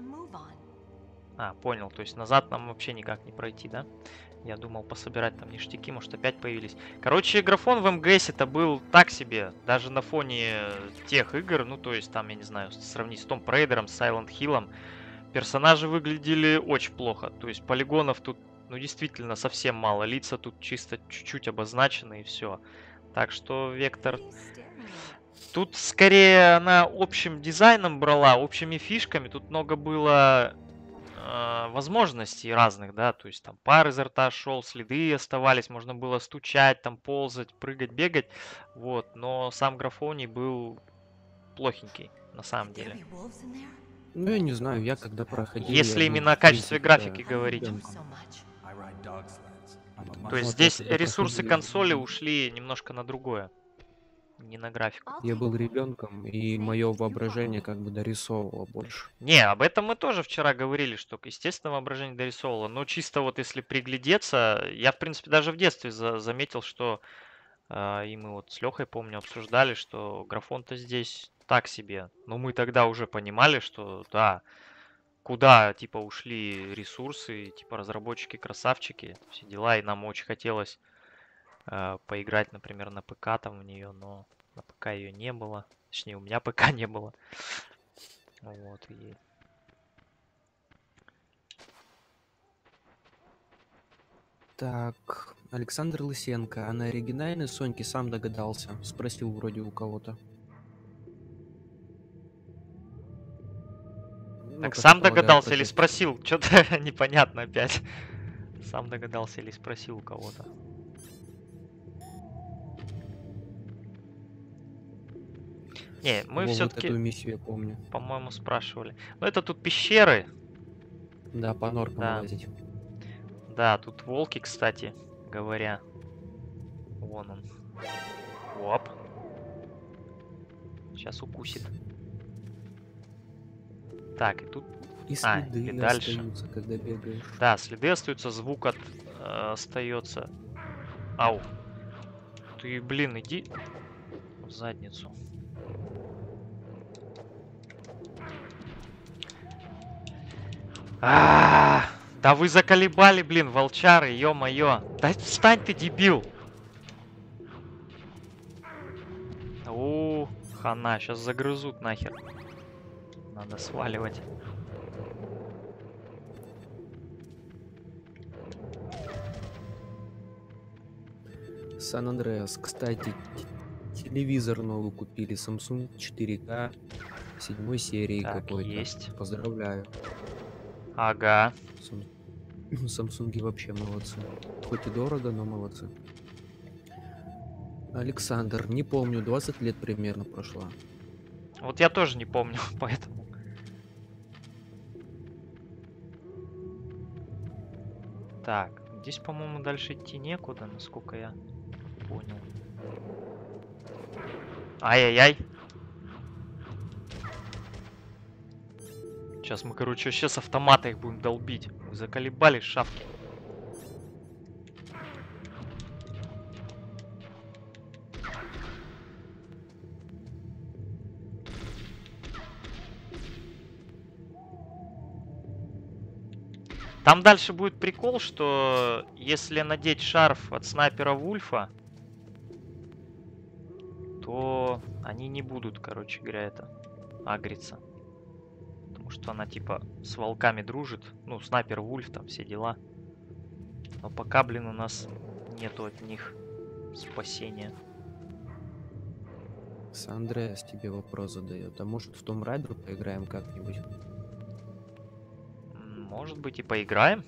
а, понял, то есть назад нам вообще никак не пройти, да? Я думал пособирать там ништяки, может опять появились. Короче, графон в МГС это был так себе, даже на фоне тех игр, ну то есть там, я не знаю, сравнить с Tomb Raider, с Silent Hill'ом, персонажи выглядели очень плохо. То есть полигонов тут, ну действительно, совсем мало. Лица тут чисто чуть-чуть обозначены и все. Так что Вектор... Тут скорее она общим дизайном брала, общими фишками. Тут много было э, возможностей разных, да. То есть там пар изо рта шел, следы оставались, можно было стучать, там ползать, прыгать, бегать. Вот. Но сам графоний был плохенький, на самом деле. Ну, я не знаю, я когда проходил... Если я именно был, о качестве в принципе, графики говорить. ребенком. То есть Вот здесь я когда ресурсы проходил, консоли ушли немножко на другое. Не на графику. я был ребенком, и мое воображение как бы дорисовывало больше. Не, об этом мы тоже вчера говорили, что, естественно, воображение дорисовывало. Но чисто вот если приглядеться, я, в принципе, даже в детстве за заметил, что э, и мы вот с Лехой, помню, обсуждали, что графон-то здесь так себе. Но мы тогда уже понимали, что да, куда, типа, ушли ресурсы, типа, разработчики красавчики, все дела, и нам очень хотелось э, поиграть, например, на ПК там в нее, но на ПК ее не было. Точнее, у меня ПК не было. Вот, и... Так, Александр Лысенко, а на оригинальной Соньке сам догадался? Спросил вроде у кого-то. Ну, Так как сам я полагаю, догадался или против- спросил? Что-то непонятно опять. Сам догадался или спросил у кого-то. Не, мы Во, вот все-таки, эту миссию я помню. по-моему, спрашивали. Но это тут пещеры. Да, по норкам Да. лазить. Да, тут волки, кстати говоря. Вон он. Оп. Сейчас укусит. Так, и тут... И А, следы и дальше. остаются, когда бегаешь. Да, следы остаются, звук от, э, остается. Ау. Ты, блин, иди в задницу. А, да вы заколебали, блин, волчары, ё-моё. Да встань ты, дебил. У, хана, сейчас загрызут нахер. Надо сваливать. Сан-Андреас, кстати, т- телевизор новый купили, Samsung четыре ка седьмой серии Так, какой-то. есть. Поздравляю. Ага. Сам- Самсунги вообще молодцы. Хоть и дорого, но молодцы. Александр, не помню, двадцать лет примерно прошло. Вот я тоже не помню, поэтому. Так, здесь, по-моему, дальше идти некуда, насколько я понял. Ай-яй-яй. Сейчас мы, короче, вообще с автомата их будем долбить. Вы заколебали шавки. Там дальше будет прикол, что если надеть шарф от снайпера Вульфа, то они не будут, короче говоря, это агриться. Потому что она типа с волками дружит. Ну, снайпер Вульф, там все дела. Но пока, блин, у нас нету от них спасения. Сан-Андреас тебе вопрос задает. А может в Том Райдер поиграем как-нибудь? М, Может быть, и поиграем.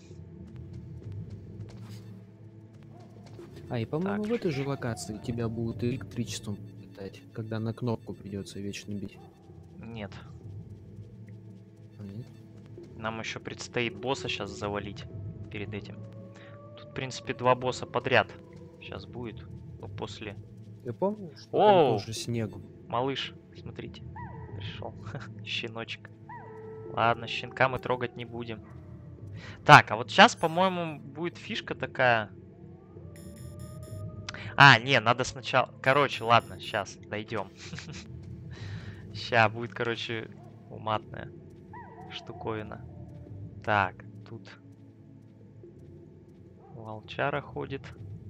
А, и по-моему Так. в этой же локации тебя будут электричеством питать, когда на кнопку придется вечно бить. Нет. А, нет? Нам еще предстоит босса сейчас завалить перед этим. Тут, в принципе, два босса подряд сейчас будет. Ну, после... Я помню, что Оу! там тоже снегу. Малыш, смотрите, пришел. Щеночек. Ладно, щенка мы трогать не будем. Так, а вот сейчас, по-моему, будет фишка такая. А, не, надо сначала... Короче, ладно, сейчас дойдем. Сейчас будет, короче, уматная штуковина. Так, тут волчара ходит.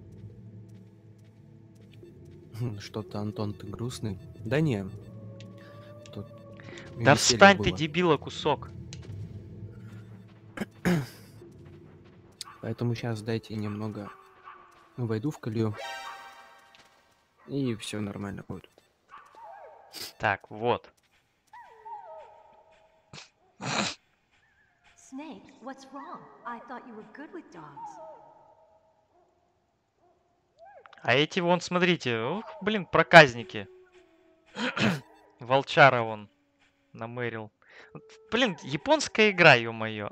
Что-то, Антон, ты грустный? Да не. Тут Да веселье встань ты, было. дебила, кусок. Поэтому сейчас дайте немного войду в колею. И все нормально будет. Так, вот. Snake, what's wrong? I thought you were good with dogs. А эти вон, смотрите, ух, блин, проказники. Волчара вон намерил. Вот, блин, японская игра, ё-моё.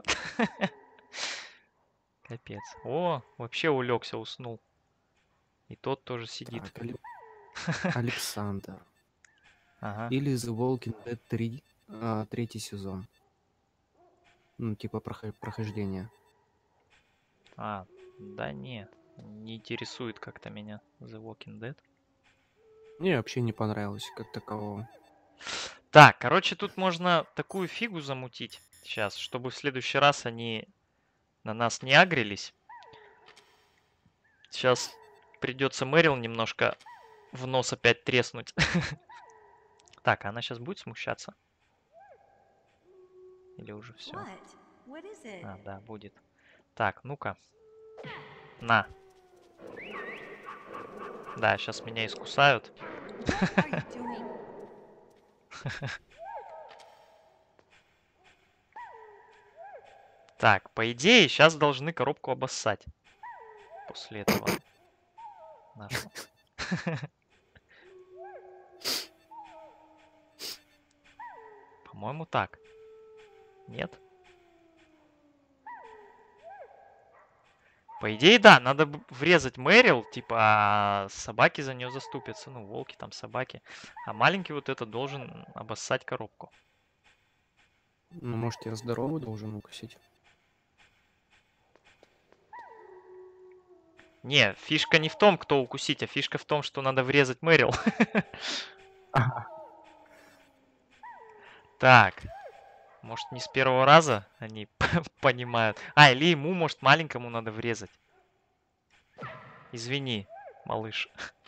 Капец. О, вообще улегся, уснул. И тот тоже сидит. Так, Али- Александр. Ага. Или The Walking Dead три, а, третий сезон. Ну, типа прохо- прохождение. А, да не, не интересует как-то меня The Walking Dead. Мне вообще не понравилось как такового. Так, короче, тут можно такую фигу замутить сейчас, чтобы в следующий раз они на нас не агрились. Сейчас придется Мэрил немножко в нос опять треснуть. Так, она сейчас будет смущаться? Или уже все? What? What is it? А, да, будет. Так, ну-ка. На. Да, сейчас меня искусают. What are you doing? Так, по идее, сейчас должны коробку обоссать. После этого. Нашу. По-моему, так. Нет? По идее, да, надо б- врезать Мэрил, типа, а собаки за нее заступятся. Ну, волки там, собаки. А маленький вот этот должен обоссать коробку. Ну, может, я здоровый должен укусить? Не, фишка не в том, кто укусить, а фишка в том, что надо врезать Мэрил. Так. Может, не с первого раза они понимают. А, или ему, может, маленькому надо врезать. Извини, малыш.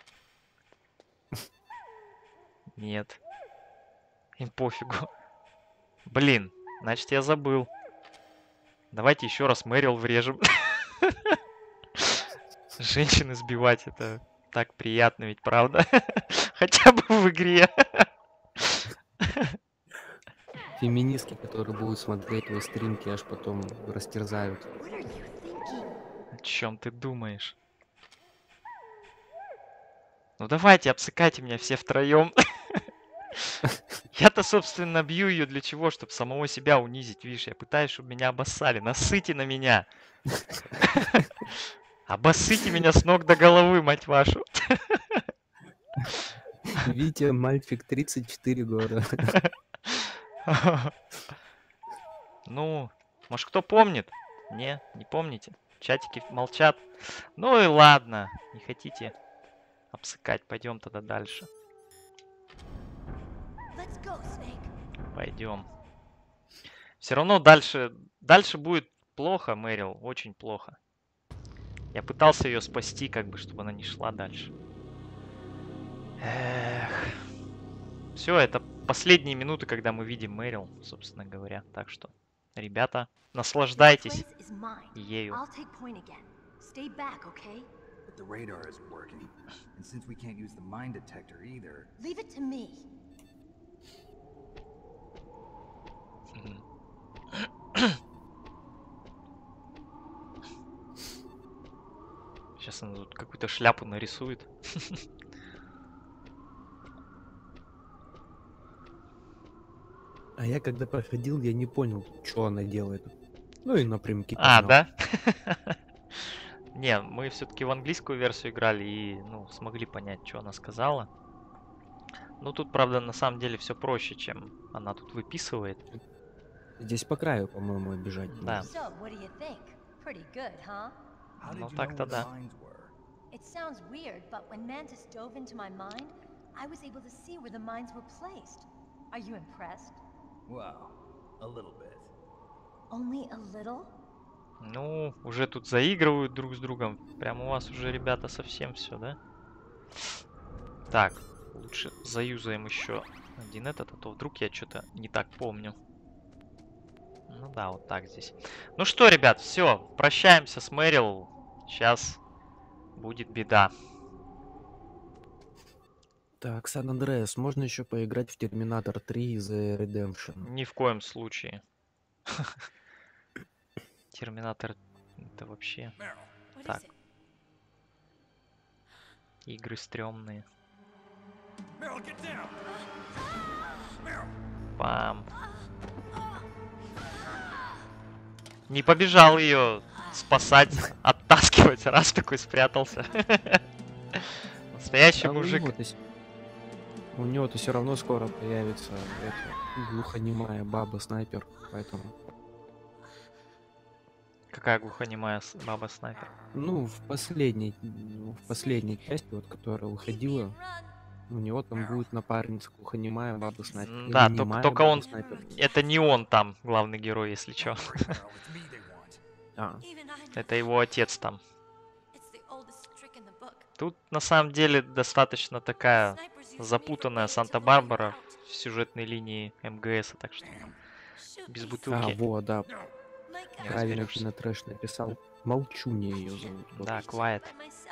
Нет. Им пофигу. Блин, значит, я забыл. Давайте еще раз Мэрил врежем. Женщин избивать это так приятно, ведь правда? Хотя бы в игре. Феминистки, которые будут смотреть твои стримки, аж потом растерзают. What are you thinking? О чем ты думаешь? Ну давайте, обсыкайте меня все втроем. Я-то, собственно, бью ее для чего? Чтобы самого себя унизить. Видишь, я пытаюсь, чтобы меня обоссали. Насыте на меня. Обоссыте меня с ног до головы, мать вашу. Витя, мальчик, тридцать четыре года. Ну, может, кто помнит? Не, не помните? Чатики молчат. Ну и ладно, не хотите обсыкать. Пойдем тогда дальше. Let's go, Snake. Пойдем. Все равно дальше, дальше будет плохо, Мэрил, очень плохо. Я пытался ее спасти, как бы, чтобы она не шла дальше. Эх. Все, это последние минуты, когда мы видим Мэрил, собственно говоря. Так что, ребята, наслаждайтесь Place is mine. ею. I'll take point again. Stay back, okay? But the radar isn't working. And since we can't use the mine detector either... Leave it to me. Сейчас она тут какую-то шляпу нарисует. А я когда проходил, я не понял, что она делает. Ну и напрямки. А, погнал. да? Не, мы все-таки в английскую версию играли и, ну, смогли понять, что она сказала. Ну, тут, правда, на самом деле все проще, чем она тут выписывает. Здесь по краю, по-моему, обижать. Да. So, what do you think? Pretty good, huh? How Ну, did you know так-то where the да. mines were? It sounds weird, but when Mantis dove into my mind, I was able to see where the mines were placed. Are you impressed? Well, a little bit. Only a little? Ну, уже тут заигрывают друг с другом. Прям у вас уже, ребята, совсем все, да? Так, лучше заюзаем еще один этот, а то вдруг я что-то не так помню. Ну да, вот так здесь. Ну что, ребят, все, прощаемся с Мэрил. Сейчас будет беда. Так, Сан-Андреас, можно еще поиграть в Терминатор три The Redemption? Ни в коем случае. Терминатор это вообще... Так. Игры стрёмные. Пам. Не побежал ее спасать, оттаскивать. Раз такой спрятался. Настоящий А мужик. У него-то, с- у него-то все равно скоро появится эта глухонемая баба-снайпер, поэтому... Какая глухонемая с- баба-снайпер? Ну, в последней, ну, в последней части, вот, которая выходила, у него там будет напарница глухонемая баба-снайпер. М, Или Да, только, немая только он... баба-снайпер. Это не он там, главный герой, если чё. А, Это его отец там. Тут на самом деле достаточно такая запутанная Санта-Барбара в сюжетной линии эм гэ эс, так что без а, бутылки вот, да, не правильно разберешься. Кинотрэш написал. Молчунья ее зовут. вот. Да, Quiet.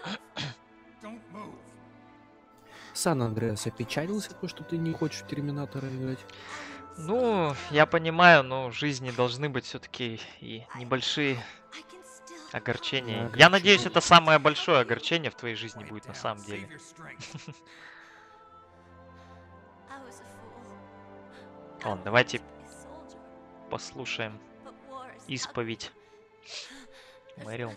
Сан-Андреас опечалился, то, что ты не хочешь в Терминатора играть? Ну, я понимаю, но в жизни должны быть все-таки и небольшие огорчения. Да, Я надеюсь, огорчения. это самое большое огорчение в твоей жизни будет на самом деле. Ладно, давайте послушаем исповедь Мэрил.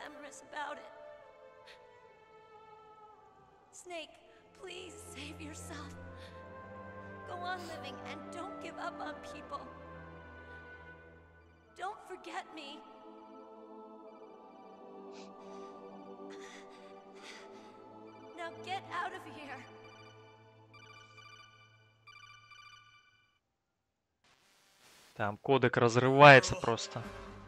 Snake, please save yourself. Go on living and don't give up on people. Don't forget me. Now get out of here. Там кодек разрывается просто.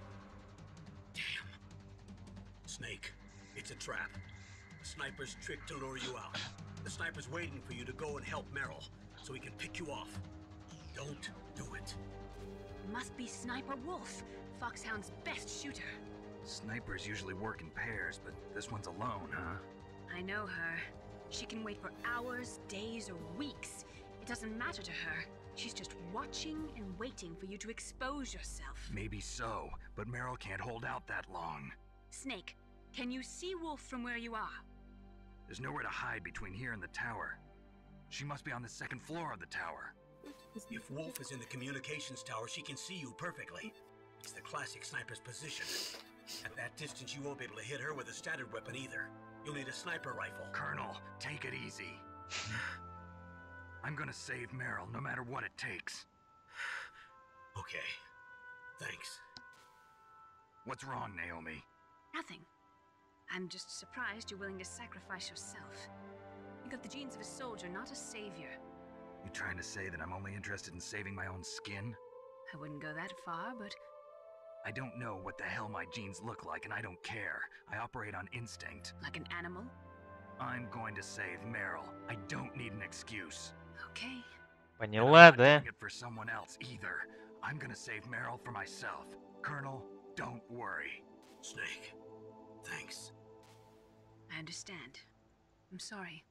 Snake, it's a trap. The sniper's trick to lure you out. The sniper's waiting for you to go and help Merrill, so he can pick you off. Don't do it. Must be Sniper Wolf, Foxhound's best shooter. Snipers usually work in pairs, but this one's alone, huh? I know her. She can wait for hours, days, or weeks. It doesn't matter to her. She's just watching and waiting for you to expose yourself. Maybe so, but Merrill can't hold out that long. Snake, can you see Wolf from where you are? There's nowhere to hide between here and the tower. She must be on the second floor of the tower. If Wolf is in the communications tower, she can see you perfectly. It's the classic sniper's position. At that distance, you won't be able to hit her with a standard weapon either. You'll need a sniper rifle. Colonel, take it easy. I'm gonna save Merrill no matter what it takes. Okay. Thanks. What's wrong, Naomi? Nothing. I'm just surprised you're willing to sacrifice yourself. You got the genes of a soldier, not a savior. You trying to say that I'm only interested in saving my own skin? I wouldn't go that far, but I don't know what the hell my genes look like, and I don't care. I operate on instinct. like an animal? I'm going to save Merrill. I don't need an excuse. Okay. And I'm Поняла, not да? doing it for someone else either. I'm gonna save Merrill for myself. Colonel, don't worry. Snake. Thanks. I understand. I'm sorry.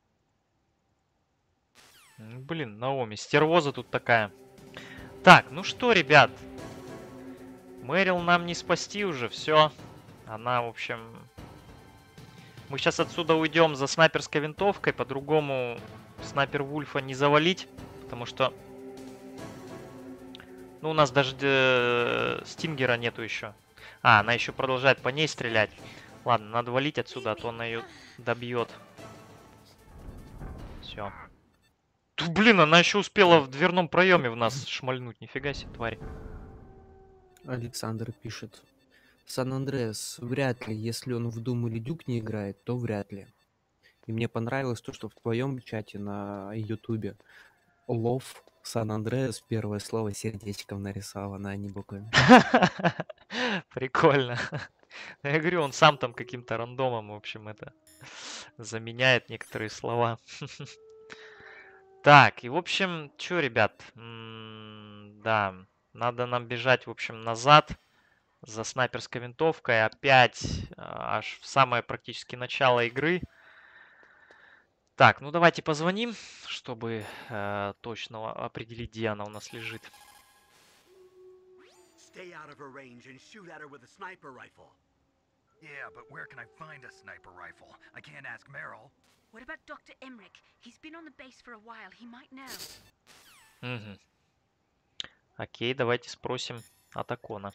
М, Блин, Наоми, стервоза тут такая. Так, ну что, ребят. Мэрил нам не спасти уже, все. Она, в общем... Мы сейчас отсюда уйдем за снайперской винтовкой. По-другому снайпер Вульфа не завалить. Потому что... Ну, у нас даже э, Стингера нету еще. А, она еще продолжает по ней стрелять. Ладно, надо валить отсюда, а то она ее добьет. Все. Блин, она еще успела в дверном проеме в нас шмальнуть. Нифига себе, тварь. Александр пишет. Сан-Андреас, вряд ли, если он в Doom или Duke не играет, то вряд ли. И мне понравилось то, что в твоем чате на Ютубе Лов Сан-Андреас первое слово сердечком нарисовано, а не буквами. Прикольно. Я говорю, он сам там каким-то рандомом, в общем, это заменяет некоторые слова. Так, и в общем, что, ребят, М, да, надо нам бежать, в общем, назад за снайперской винтовкой, опять а, аж в самое практически начало игры. Так, ну давайте позвоним, чтобы э, точно определить, где она у нас лежит. Stay out of her range and shoot at her with a sniper rifle. Yeah, but where can I find a sniper rifle? I can't ask Meryl. What about Doctor Emmerich? He's been on the base for a while. He might know. Угу. Окей, давайте спросим Отакона.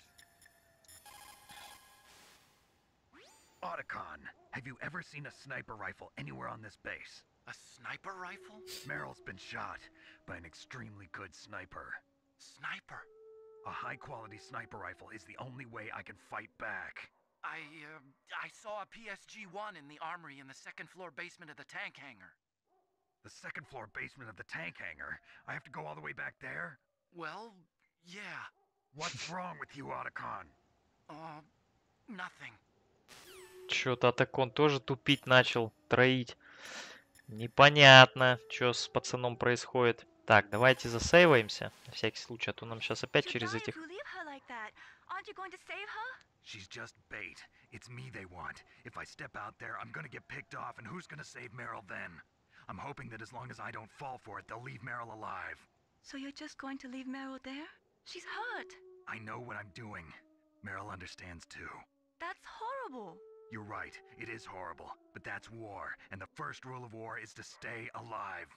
Otacon, have you ever seen a sniper rifle anywhere on this base? A sniper rifle? Meryl's been shot by an extremely good sniper. Sniper? A high-quality sniper rifle is the only way I can fight back. I, uh, I saw a P S G one in the armory in the second floor basement of the tank hangar. The second floor basement of the tank hangar? I have to go all the way back there? Well, yeah. What's wrong with you, Otacon? Uh, nothing. Чё-то Отакон тоже тупить начал, троить. Непонятно, что с пацаном происходит. Так, давайте засейваемся, на всякий случай, а то нам сейчас опять через этих... She's just bait. It's me they want. If I step out there, I'm gonna get picked off, and who's gonna save Meryl then? I'm hoping that as long as I don't fall for it, they'll leave Meryl alive. So you're just going to leave Meryl there? She's hurt. I know what I'm doing. Meryl understands too. That's horrible. You're right, it is horrible, but that's war, and the first rule of war is to stay alive.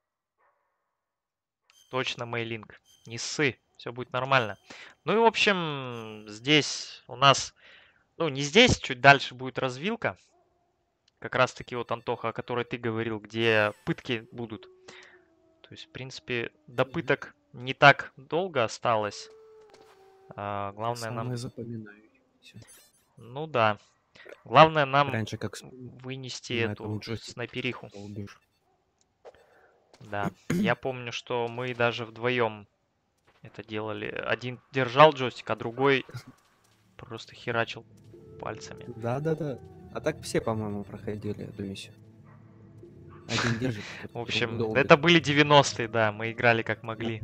Точно, Мэйлинг. Не ссы, все будет нормально. Ну и, в общем, здесь у нас... Ну, не здесь, чуть дальше будет развилка. Как раз-таки вот, Антоха, о которой ты говорил, где пытки будут. То есть, в принципе, до пыток не так долго осталось. А, главное Самое нам... запоминающееся. Ну да. Главное нам Раньше как вынести на эту этом джойстике снайпериху. долбишь. Да. Я помню, что мы даже вдвоем это делали. Один держал джойстик, а другой просто херачил пальцами. Да-да-да. А так все, по-моему, проходили эту миссию. Один держит. В общем, долбит. это были девяностые, да. Мы играли как могли.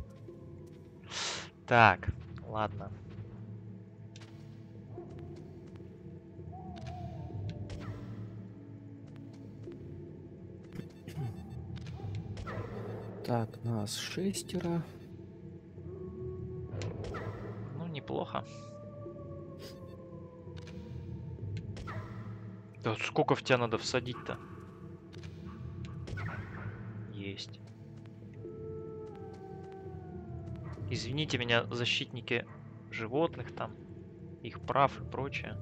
Так, ладно. Так, нас шестеро. Ну, неплохо. Да сколько в тебя надо всадить-то? Есть. Извините меня, защитники животных там, их прав и прочее.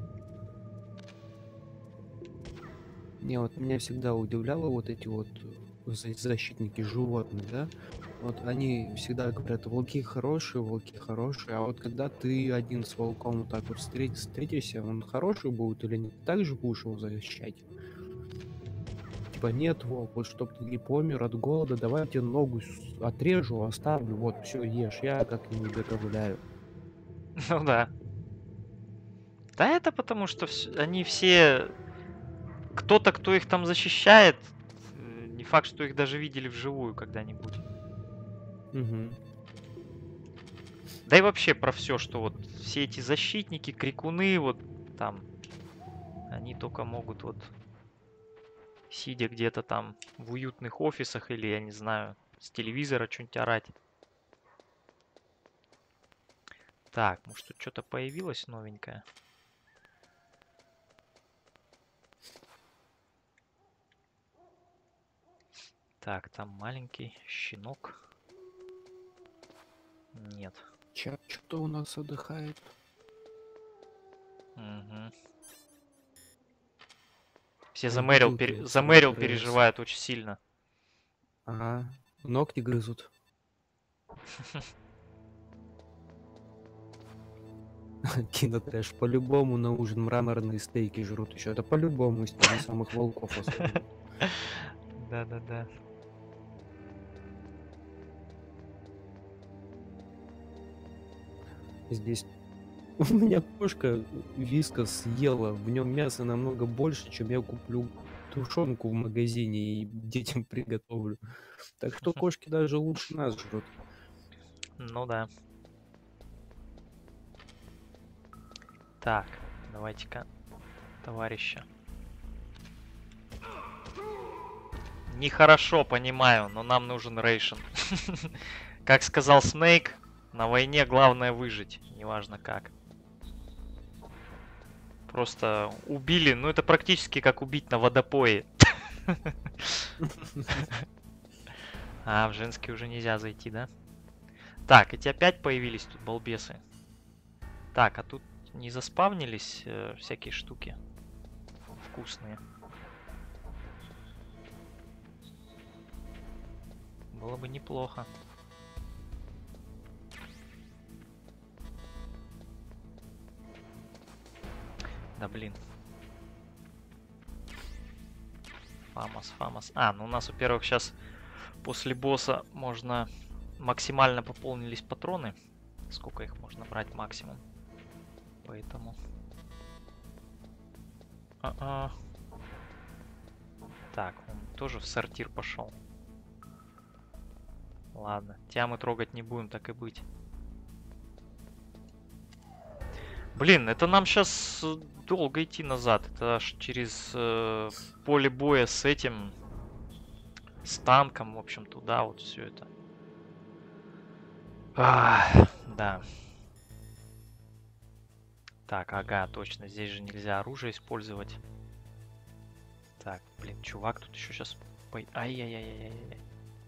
Не, вот меня всегда удивляло вот эти вот за- защитники животных, да? Вот они всегда говорят, волки хорошие, волки хорошие, а вот когда ты один с волком вот так вот встретишь, встретишься, он хороший будет или нет? Так же будешь его защищать? Типа, нет, волк, вот чтоб ты не помер от голода, давай я тебе ногу с- отрежу, оставлю, вот, все, ешь, я как-нибудь доковыляю. Ну да. Да это потому, что вс- они все... Кто-то, кто их там защищает, э, не факт, что их даже видели вживую когда-нибудь. Угу. Да и вообще про все, что вот все эти защитники, крикуны, вот там, они только могут вот, сидя где-то там в уютных офисах или, я не знаю, с телевизора что-нибудь орать. Так, может тут что-то появилось новенькое? Так, там маленький щенок. Нет. Чат что у нас отдыхает? Мгм. Все за Мэрил, бутылки пере- с за Мэрил Red Race. переживают очень сильно. Ага, ногти грызут. Кинотрэш, по-любому на ужин мраморные стейки жрут еще. Это по-любому из тех самых волков особенно. Да-да-да. Здесь у меня кошка вискас съела, в нем мяса намного больше, чем я куплю тушенку в магазине и детям приготовлю. Так что кошки даже лучше нас жрут. Ну да. Так, давайте-ка, товарища. Нехорошо, понимаю, но нам нужен рейшн. Как сказал Снейк, на войне главное выжить, неважно как. Просто убили, ну это практически как убить на водопое. А, в женский уже нельзя зайти, да? Так, эти опять появились тут балбесы. Так, а тут не заспавнились э, всякие штуки вкусные. Было бы неплохо. Да блин. Фамос, фамос. А, ну у нас, во-первых, сейчас после босса можно... Максимально пополнились патроны. Сколько их можно брать максимум. Поэтому... А-а. Так, он тоже в сортир пошел. Ладно, тебя мы трогать не будем, так и быть. Блин, это нам сейчас долго идти назад. Это аж через э, поле боя с этим... С танком, в общем, туда вот все это. А, да. Так, ага, точно. Здесь же нельзя оружие использовать. Так, блин, чувак тут еще сейчас... Ай-яй-яй-яй-яй.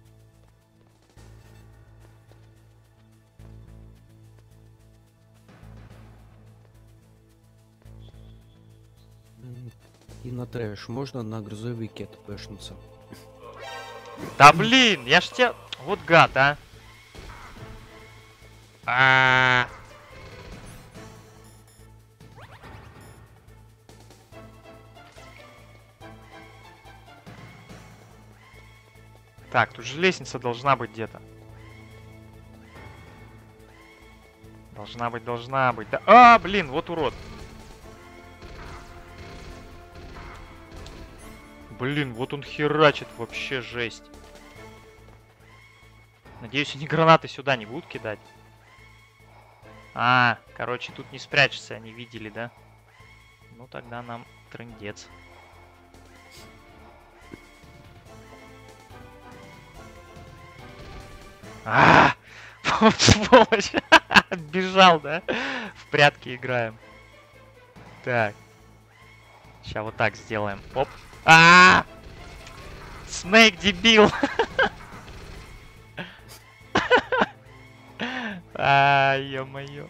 И на трэш можно на грузовике тпшнуться. Да блин, я ж тебя... Вот гад, а. А. Так, тут же лестница должна быть где-то. Должна быть, должна быть. Да... А, блин, вот урод. Блин, вот он херачит, вообще жесть. Надеюсь, они гранаты сюда не будут кидать. А, короче, тут не спрячешься, они видели, да? Ну, тогда нам трындец. А, сволочь! Бежал, да? В прятки играем. Так. Сейчас вот так сделаем. Оп. А! Снейк, дебил! А, ё-моё.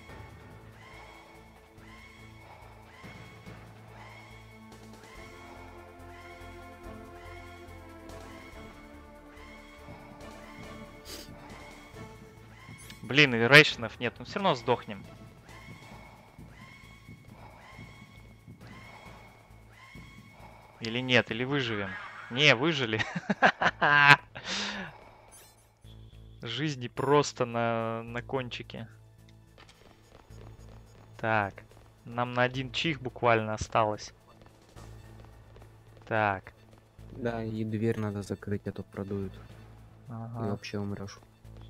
Блин, и рейшенов нет, но все равно сдохнем. Или нет, или выживем. Не, выжили. Жизни просто на, на кончике. Так. Нам на один чих буквально осталось. Так. Да, и дверь надо закрыть, а то продуют. Ага. И вообще умрешь.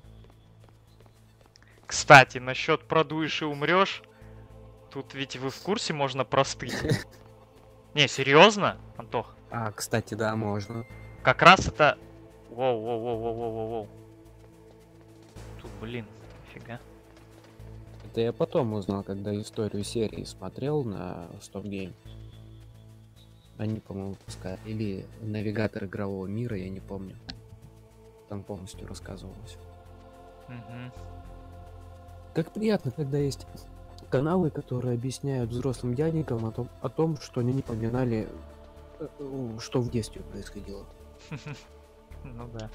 Кстати, насчет продуешь и умрешь. Тут ведь вы в курсе, можно простыть. Не, серьезно, Антох? А, кстати, да, можно. Как раз это... Воу-воу-воу-воу-воу-воу. Тут, блин, фига. Это я потом узнал, когда историю серии смотрел на Stop Game. Они, по-моему, выпускали. Или навигатор игрового мира, я не помню. Там полностью рассказывалось. Угу. Как приятно, когда есть каналы, которые объясняют взрослым дяденькам о том, о том, что они не поминали, что в детстве происходило. Ну да.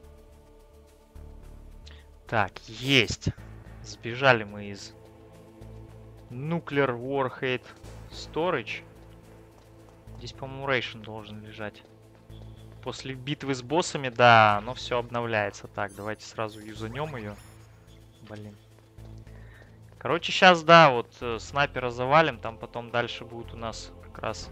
Так, есть. Сбежали мы из Nuclear Warhead Storage. Здесь, по-моему, рейшн должен лежать. После битвы с боссами, да, оно все обновляется. Так, давайте сразу юзанем ее. Блин. Короче, сейчас, да, вот э, снайпера завалим, там потом дальше будут у нас как раз...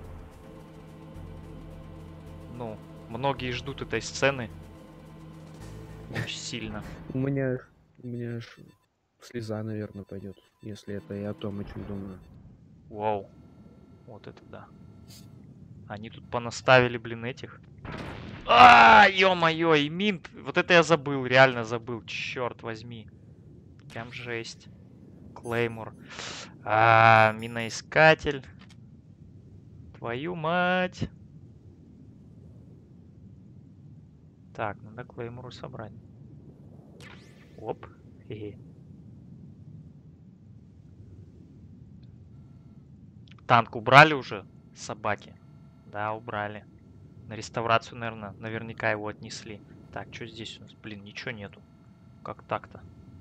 Ну, многие ждут этой сцены. Очень сильно. У меня, у меня аж слеза, наверное, пойдет, если это я о том очень думаю. Вау. Вот это да. Они тут понаставили, блин, этих. А, ё-моё, и мин. Вот это я забыл, реально забыл. Черт возьми. Прям жесть. Клеймор. А, миноискатель. Твою мать. Так, надо Клеймору собрать. Оп. Хе-хе. Танк убрали уже? Собаки. Да, убрали. На реставрацию, наверное, наверняка его отнесли. Так, что здесь у нас? Блин, ничего нету. Как так-то?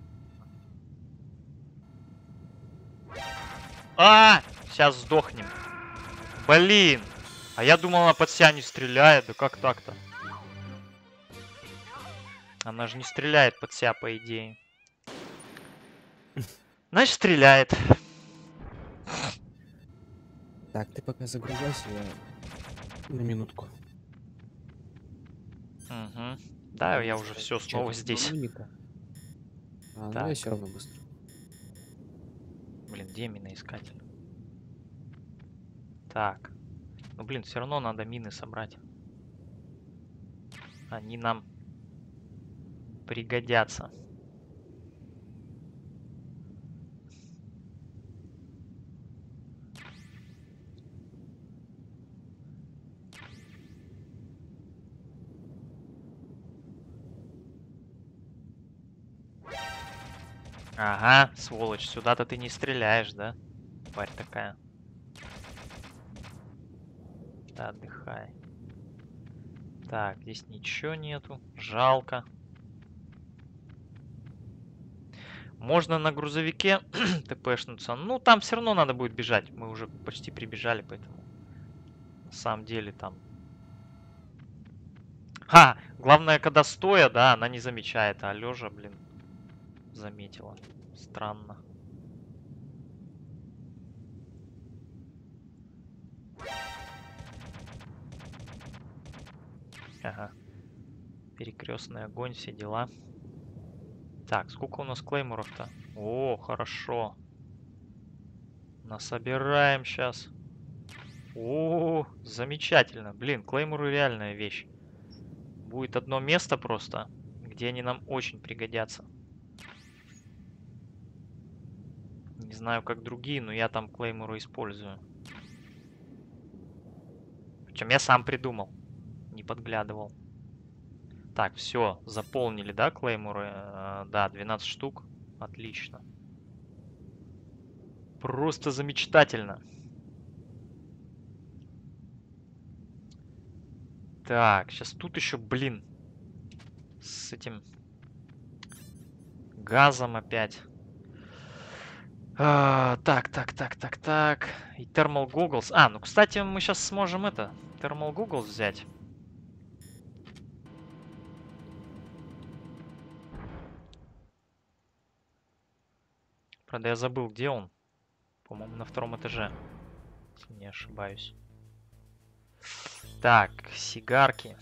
А! Сейчас сдохнем. Блин! А я думал, она под себя не стреляет. Да как так-то? Она же не стреляет под себя, по идее. Значит, стреляет. Так, ты пока загружайся, я на минутку. Угу. Да, я уже все снова здесь. А, ну я все равно быстро. Блин, где миноискатель? Так. Ну, блин, все равно надо мины собрать. Они нам пригодятся. Ага, сволочь, сюда-то ты не стреляешь, да? Тварь такая. Да, отдыхай. Так, здесь ничего нету. Жалко. Можно на грузовике тпшнуться. Ну, там все равно надо будет бежать. Мы уже почти прибежали, поэтому... На самом деле там... Ха! Главное, когда стоя, да, она не замечает. А лежа, блин, заметила. Странно. Ага. Перекрестный огонь, все дела. Так, сколько у нас клейморов-то? О, хорошо. Насобираем сейчас. О, замечательно. Блин, клейморы реальная вещь. Будет одно место просто, где они нам очень пригодятся. Не знаю, как другие, но я там клейморы использую. Причем я сам придумал. Не подглядывал. Так, все, заполнили, да, клейморы? Э, да, двенадцать штук. Отлично. Просто замечательно. Так, сейчас тут еще, блин, с этим газом опять. А, так, так, так, так, так. И Thermal Goggles. А, ну, кстати, мы сейчас сможем это, Thermal Goggles взять. Правда, я забыл, где он. По-моему, на втором этаже, если не ошибаюсь. Так, сигарки.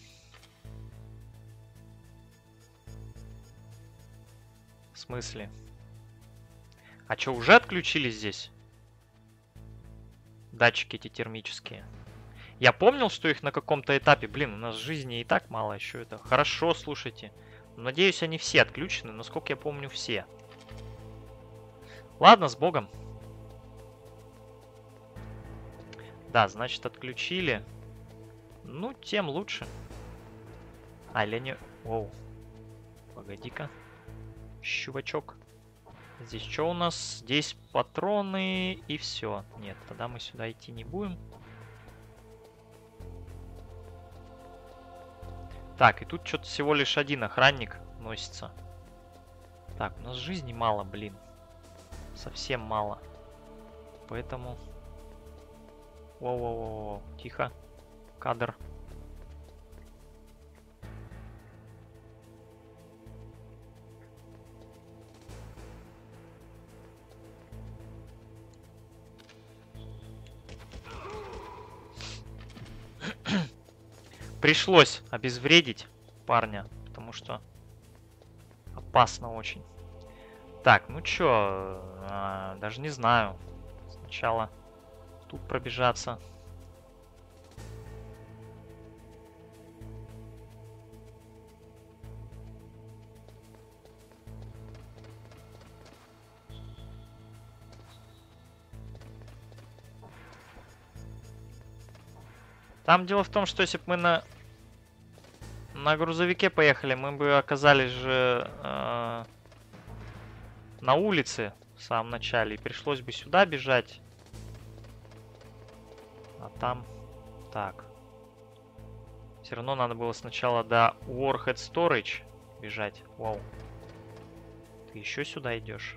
В смысле? А что, уже отключили здесь? Датчики эти термические. Я помнил, что их на каком-то этапе... Блин, у нас жизни и так мало еще это. Хорошо, слушайте. Надеюсь, они все отключены. Насколько я помню, все. Ладно, с Богом. Да, значит, отключили. Ну, тем лучше. А, или не... Оу. Погоди-ка. Чувачок. Здесь что у нас? Здесь патроны и все. Нет, тогда мы сюда идти не будем. Так, и тут что-то всего лишь один охранник носится. Так, у нас жизни мало, блин. Совсем мало. Поэтому... Воу-воу-воу. Тихо. Кадр. Пришлось обезвредить парня, потому что опасно очень. Так, ну чё, а, даже не знаю. Сначала тут пробежаться. Там дело в том, что если бы мы на, на грузовике поехали, мы бы оказались же э, на улице в самом начале. И пришлось бы сюда бежать. А там... Так. Все равно надо было сначала до Warhead Storage бежать. Вау. Ты еще сюда идешь?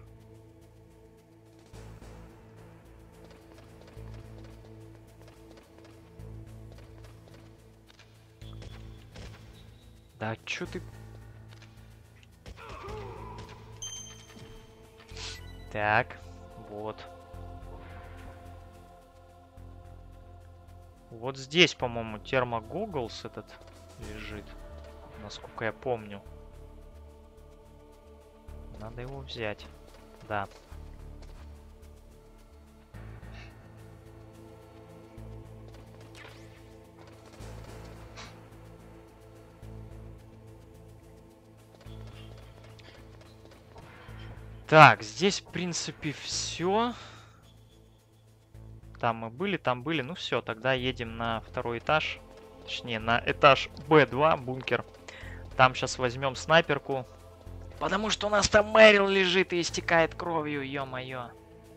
Да чё ты... Так, вот. Вот здесь, по-моему, термогоглс этот лежит, насколько я помню. Надо его взять. Да. Так, здесь, в принципе, все. Там мы были, там были. Ну все, тогда едем на второй этаж. Точнее, на этаж бэ два, бункер. Там сейчас возьмем снайперку. Потому что у нас там Мэрил лежит и истекает кровью, ё-моё.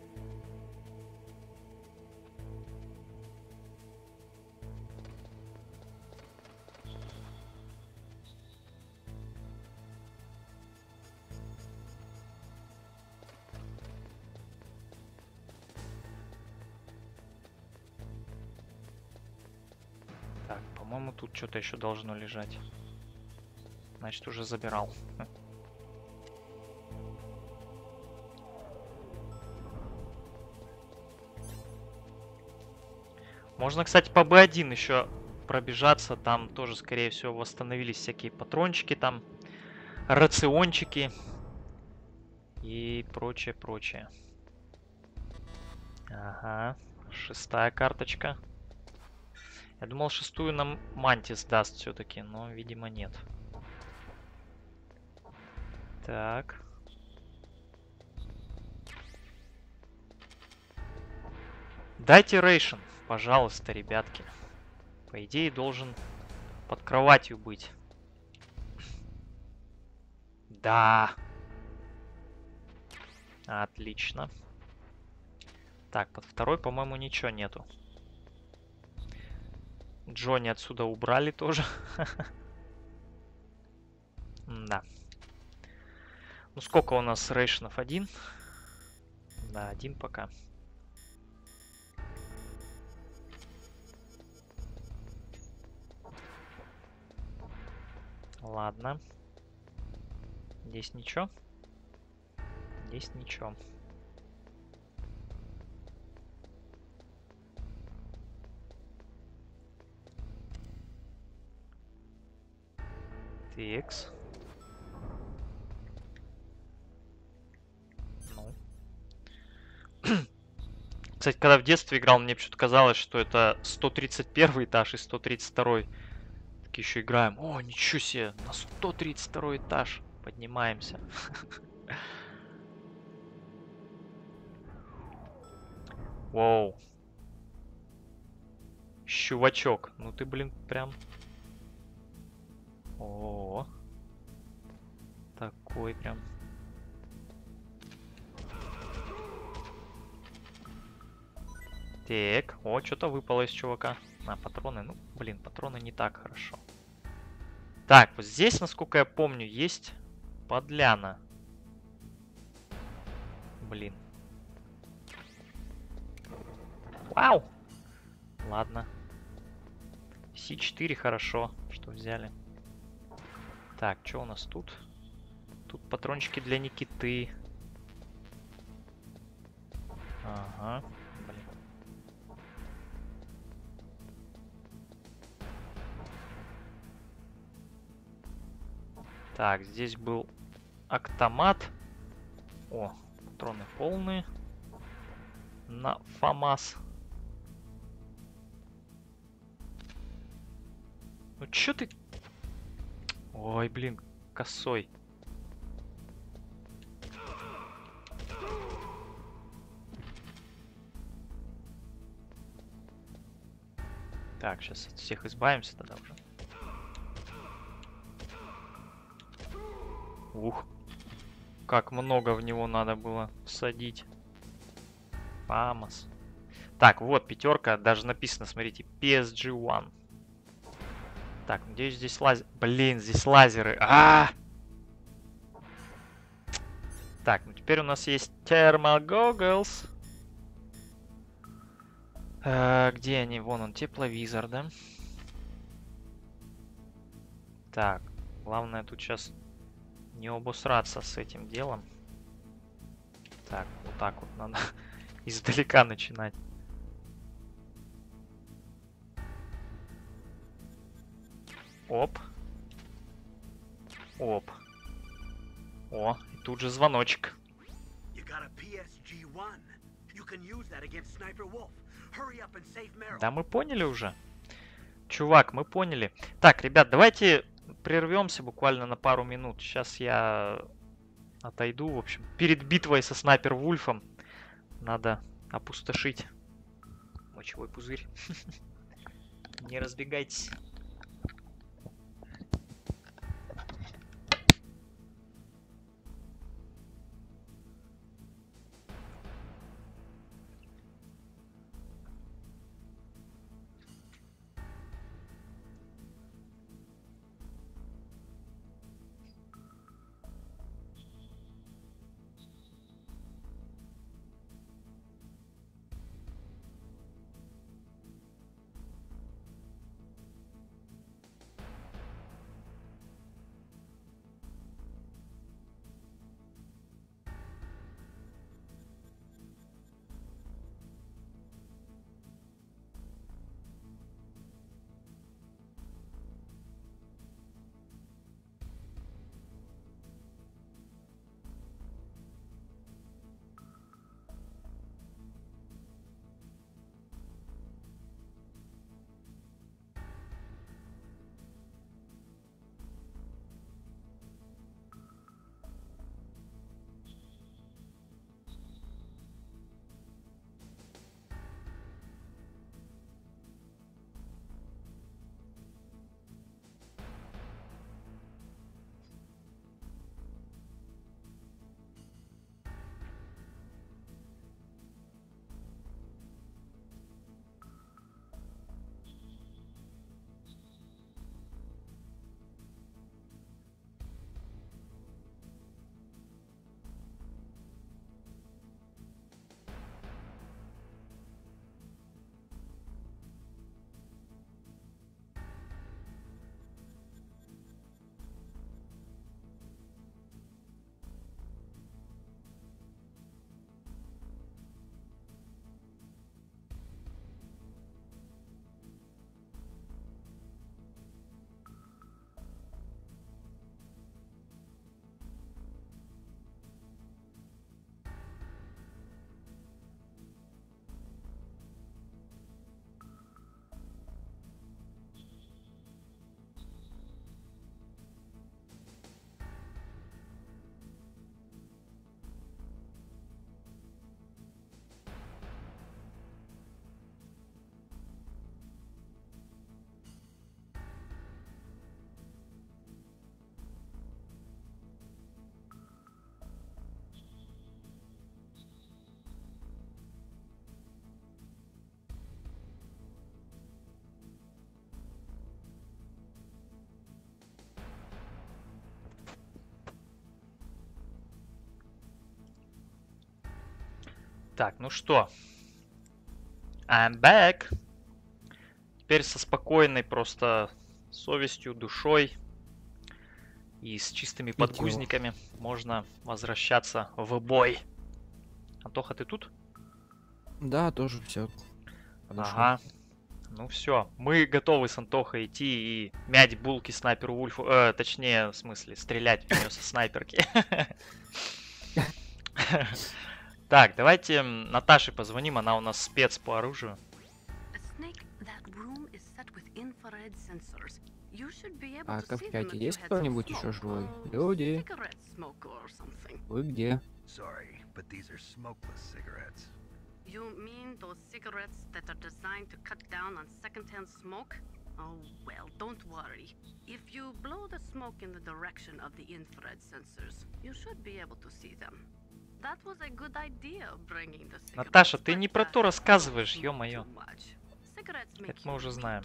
Так, по-моему, тут что-то еще должно лежать. Значит, уже забирал. Можно, кстати, по бэ один еще пробежаться. Там тоже, скорее всего, восстановились всякие патрончики, там рациончики и прочее, прочее. Ага, шестая карточка. Я думал, шестую нам Мантис даст все-таки, но, видимо, нет. Так. Дайте рейшн, пожалуйста, ребятки. По идее, должен под кроватью быть. Да. Отлично. Так, под второй, по-моему, ничего нету. Джонни отсюда убрали тоже. Да. Ну, сколько у нас рейшнов? Один? Да, один пока. Ладно. Здесь ничего. Здесь ничего. Текс. Ну. Кстати, когда в детстве играл, мне почему-то казалось, что это сто тридцать первый этаж и сто тридцать второй. Так еще играем. О, ничего себе, на сто тридцать второй этаж поднимаемся. Воу. Чувачок, ну ты, блин, прям... О, такой прям. Так, о, что-то выпало из чувака. А, патроны, ну, блин, патроны не так хорошо. Так, вот здесь, насколько я помню, есть подляна. Блин. Вау! Ладно. Си четыре хорошо, что взяли. Так, что у нас тут? Тут патрончики для Никиты. Ага, блин. Так, здесь был автомат. О, патроны полные. На ФАМАС. Ну чё ты... Ой, блин, косой. Так, сейчас от всех избавимся тогда уже. Ух. Как много в него надо было всадить. Фамос. Так, вот пятерка. Даже написано, смотрите, пи эс джи один. Так, надеюсь, здесь лазер... Блин, здесь лазеры. А, -а, а! Так, ну теперь у нас есть Thermal Goggles. А, где они? Вон он, тепловизор, да? Так, главное тут сейчас не обосраться с этим делом. Так, вот так вот надо издалека начинать. Оп. Оп. О, и тут же звоночек. Да мы поняли уже. Чувак, мы поняли. Так, ребят, давайте прервемся буквально на пару минут. Сейчас я отойду, в общем. Перед битвой со Снайпер Вульфом надо опустошить мочевой пузырь. Не разбегайтесь. Так, ну что? I'm back. Теперь со спокойной просто совестью, душой и с чистыми подгузниками можно возвращаться в бой. Антоха, ты тут? Да, тоже все. Ага. Ну все, мы готовы с Антохой идти и мять булки снайперу Вульфу. Э, точнее, в смысле, стрелять в нее со снайперки. Так, давайте Наташе позвоним, она у нас спец по оружию. А как в пяти есть кто-нибудь еще живой? Люди? Вы где? You mean those cigarettes that are designed to cut down on secondhand smoke? Oh, well, don't worry. If you blow the smoke in the direction of the infrared sensors, you should be able to see them. That was a good idea, bringing the cigarettes. Наташа, ты не про то рассказываешь, ё-моё. Это мы уже знаем.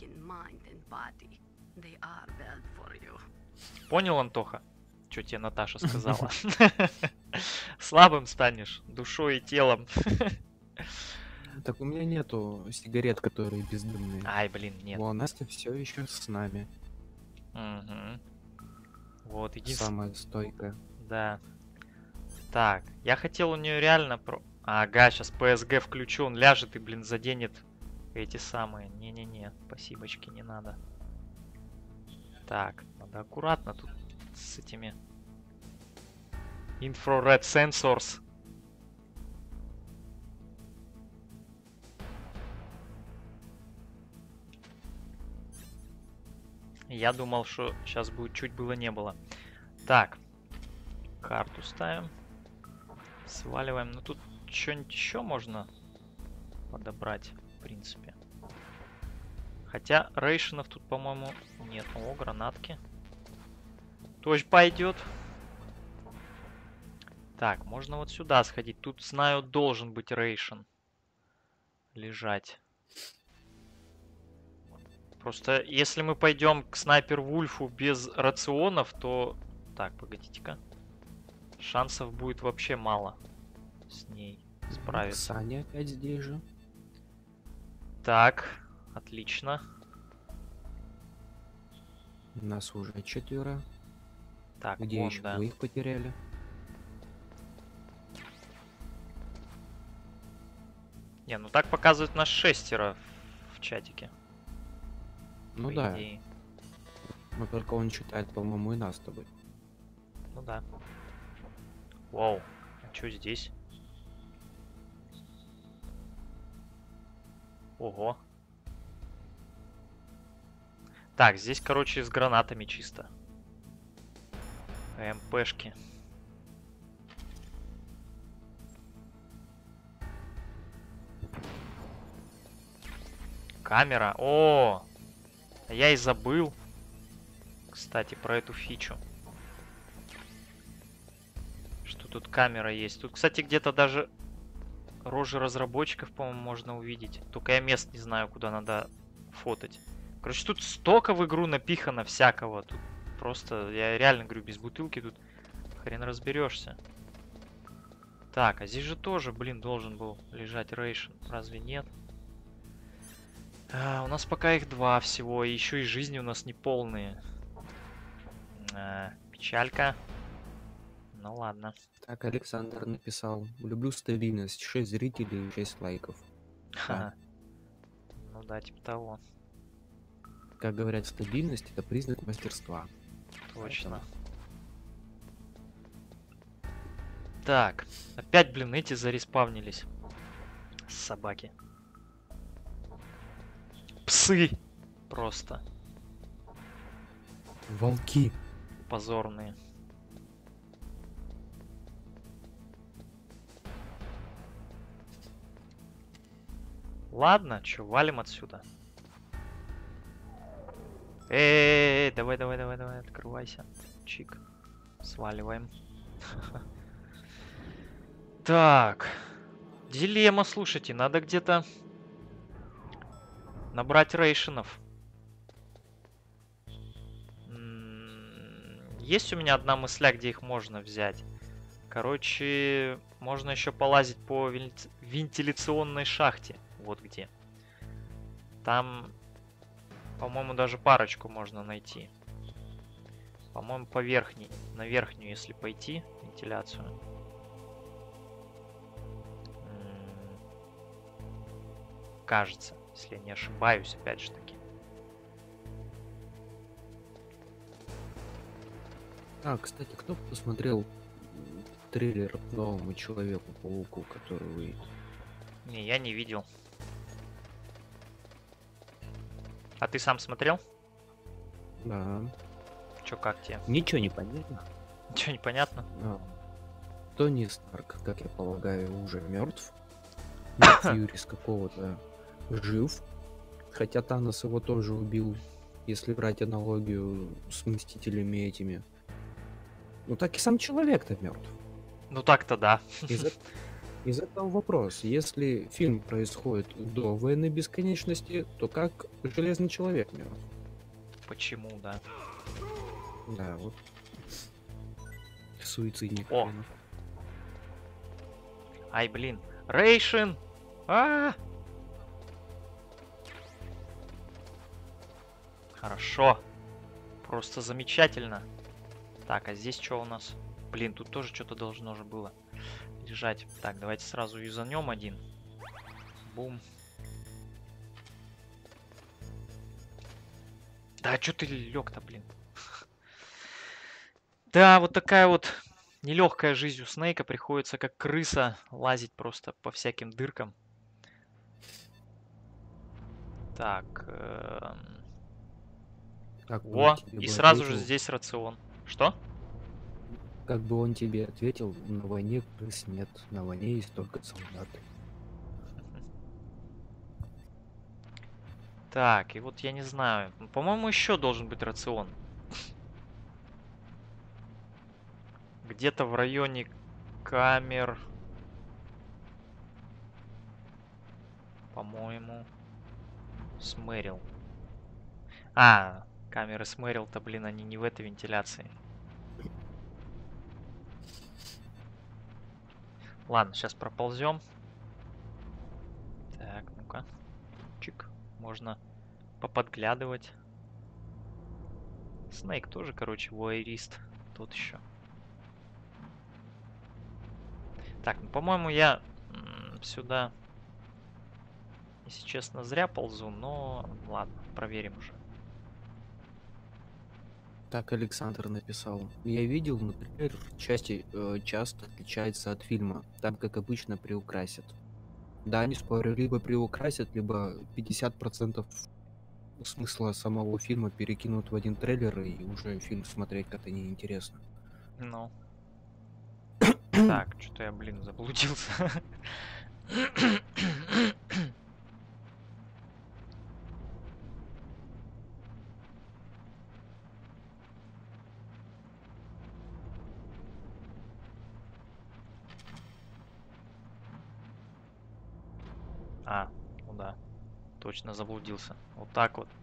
Понял, Антоха? Что тебе Наташа сказала? Слабым станешь, душой и телом. Так у меня нету сигарет, которые бездымные. Ай, блин, нет. О, Настя все еще с нами. Угу. Вот, единственное. Самая стойкая. Да. Так, я хотел у нее реально про... Ага, сейчас пэ эс гэ включу, он ляжет и, блин, заденет эти самые. Не-не-не, спасибочки, не надо. Так, надо аккуратно тут с этими... Infrared sensors. Я думал, что сейчас будет чуть было не было. Так. Карту ставим. Сваливаем. Ну тут что-нибудь еще можно подобрать, в принципе. Хотя рейшенов тут, по-моему, нет. О, гранатки. Тоже пойдет. Так, можно вот сюда сходить. Тут, знаю, должен быть рейшен лежать. Просто если мы пойдем к Снайпер Вульфу без рационов, то... Так, погодите-ка. Шансов будет вообще мало с ней справиться. Саня опять здесь же. Так, отлично. Нас уже четверо. Так, где вон, еще да. вы их потеряли? Не, ну так показывает нас шестеро в чатике. Ну да. Идее. Но только он читает, по-моему, и нас с тобой. Ну да. Вау. А что здесь? Ого. Так, здесь, короче, с гранатами чисто. эм пэ-шки. Камера. О! Я и забыл, кстати, про эту фичу. Что тут камера есть. Тут, кстати, где-то даже рожи разработчиков, по-моему, можно увидеть. Только я мест не знаю, куда надо фотать. Короче, тут столько в игру напихано всякого. Тут просто, я реально говорю, без бутылки тут хрен разберешься. Так, а здесь же тоже, блин, должен был лежать рейшен. Разве нет? А, у нас пока их два всего, и еще и жизни у нас не полные. А, печалька. Ну ладно. Так, Александр написал: люблю стабильность, шесть зрителей и шесть лайков. Да. Ну да, типа того. Как говорят, стабильность — это признак мастерства. Точно. Так, опять, блин, эти зареспавнились. Собаки. Псы! Просто. Волки. Позорные. Ладно, чё, валим отсюда. Эй, давай, давай, давай, давай, открывайся. Чик. Сваливаем. Так. Дилемма, слушайте, надо где-то набрать рейшенов. Есть у меня одна мысля, где их можно взять. Короче, можно еще полазить по вентиляционной шахте. Вот где. Там, по-моему, даже парочку можно найти. По-моему, по верхней. На верхнюю, если пойти, вентиляцию. Кажется, если я не ошибаюсь, опять же таки. А, кстати, кто посмотрел трейлер к новому Человеку-пауку, который выйдет? Не, я не видел. А ты сам смотрел? Да. Чё, как тебе? Ничего не понятно. Ничего не понятно? А. Тони Старк, как я полагаю, уже мертв. Ник Фьюри с какого-то жив, хотя Танос его тоже убил, если брать аналогию с Мстителями этими. Ну так и сам человек-то мертв. Ну так-то да. Из, из этого вопрос. Если фильм происходит до Войны Бесконечности, то как Железный Человек мертв? Почему, да? Да, вот. Суицидник. О! Ай, блин. Рейшин! А! Хорошо. Просто замечательно. Так, а здесь что у нас? Блин, тут тоже что-то должно же было лежать. Так, давайте сразу юзанем один. Бум. Да, что ты лег-то, блин? Да, вот такая вот нелегкая жизнь у Снейка. Приходится как крыса лазить просто по всяким дыркам. Так. Эм... Как бы Во, он тебе и бы сразу же ответил- здесь рацион. Что? Как бы он тебе ответил, на войне крыс нет, на войне есть только солдаты. Так, и вот я не знаю. Ну, по-моему, еще должен быть рацион. Где-то в районе камер. По-моему, смэрил. А, камеры смэрил-то, блин, они не в этой вентиляции. Ладно, сейчас проползем. Так, ну-ка. Чик. Можно поподглядывать. Снейк тоже, короче, вуайерист. Тот еще. Так, ну, по-моему, я м, сюда, если честно, зря ползу, но ладно, проверим уже. Так Александр написал. Я видел, например, части э, часто отличается от фильма. Там, как обычно, приукрасят. Да, не спорю, либо приукрасят, либо пятьдесят процентов смысла самого фильма перекинут в один трейлер, и уже фильм смотреть как-то неинтересно. Ну. Так, что-то я, блин, заблудился. А, ну да. Точно заблудился. Вот так вот.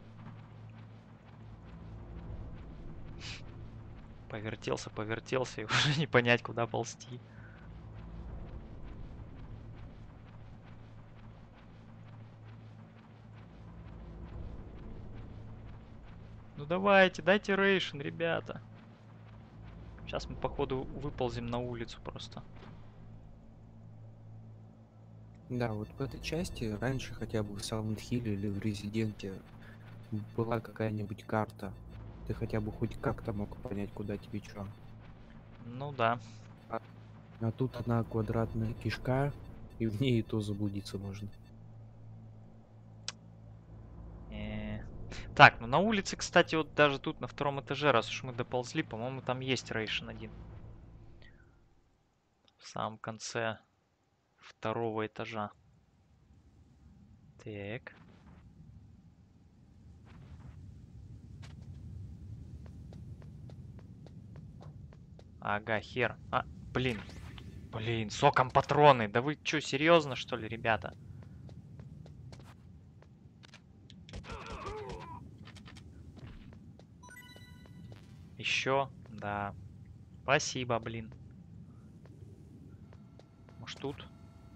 Повертелся, повертелся, и уже не понять, куда ползти. Ну давайте, дайте рейшн, ребята. Сейчас мы, походу, выползем на улицу просто. Да, вот в этой части раньше хотя бы в Silent Hill или в Резиденте была какая-нибудь карта. Ты хотя бы хоть как-то мог понять, куда тебе чё. Ну да. А, а тут одна квадратная кишка, и в ней и то заблудиться можно. Э, Так, ну на улице, кстати, вот даже тут на втором этаже, раз уж мы доползли, по-моему, там есть рейшн один. В самом конце второго этажа. Так. Ага, хер. А, блин. Блин, соком патроны. Да вы что, серьезно, что ли, ребята? Еще? Да. Спасибо, блин. Может тут?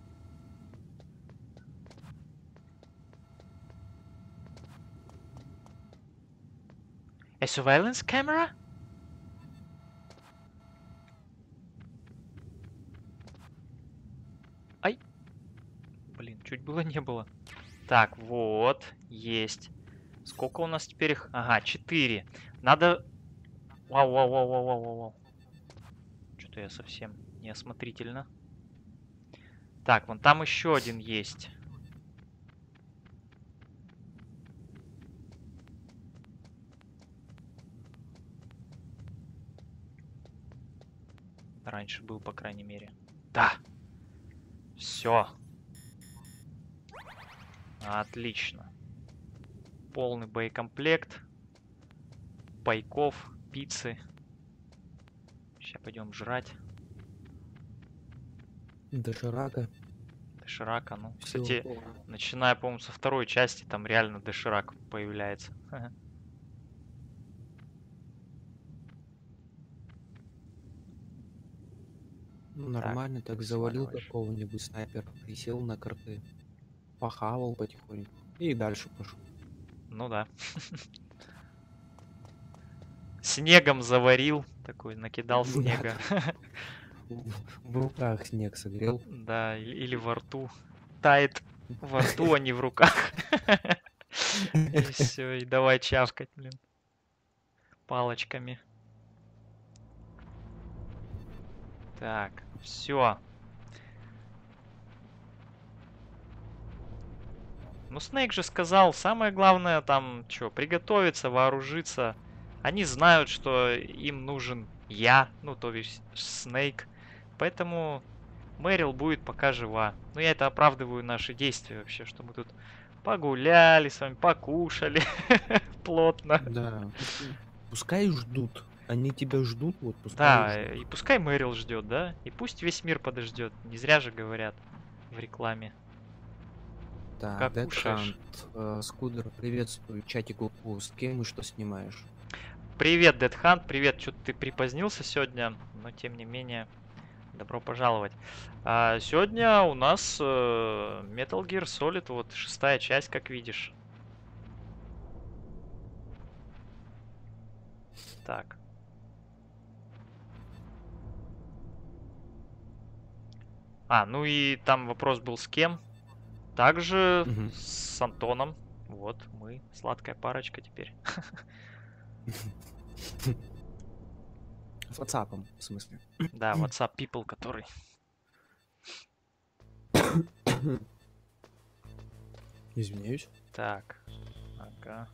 A surveillance camera? Ай. Блин, чуть было не было. Так, вот. Есть. Сколько у нас теперь их? Ага, четыре. Надо... Вау, вау, вау, вау, вау, вау, вау. Что-то я совсем неосмотрительно. Так, вон там еще один есть. Раньше был, по крайней мере. Да. Все. Отлично. Полный боекомплект. Пайков, пиццы. Сейчас пойдем жрать. Доширака. Доширака, ну, Всего кстати, доброго. начиная, по-моему, со второй части, там реально доширак появляется. Ну, нормально, так, завалил сваливаешь. какого-нибудь снайпера, присел на карты, похавал потихоньку и дальше пошел. Ну да. Снегом заварил, такой накидал Да, снега. В в руках снег согрел. Да, и- или во рту. Тает во рту, а не в руках. И все, и давай чавкать, блин. Палочками. Так, все. Ну, Снейк же сказал, самое главное там, что, приготовиться, вооружиться. Они знают, что им нужен я, ну, то есть Снейк. Поэтому Мэрил будет пока жива. Но я это оправдываю наши действия вообще, что мы тут погуляли с вами, покушали плотно. Да. Пускай ждут. Они тебя ждут, вот пускай Да, ждут. и пускай Мэрил ждет, да? И пусть весь мир подождет. Не зря же говорят в рекламе. Так, Как Dead кушаешь? Hunt, э, Скудер, приветствую, чатик УПУ, с кем и что снимаешь? Привет, Dead Hunt, привет, что-то ты припозднился сегодня, но тем не менее, добро пожаловать. А, сегодня у нас э, Metal Gear Solid, вот шестая часть, как видишь. Так. А, ну и там вопрос был с кем? Также Мгм. с Антоном. Вот, мы, сладкая парочка теперь. С WhatsApp, в смысле. Да, WhatsApp People, который... Извиняюсь. Так, ага.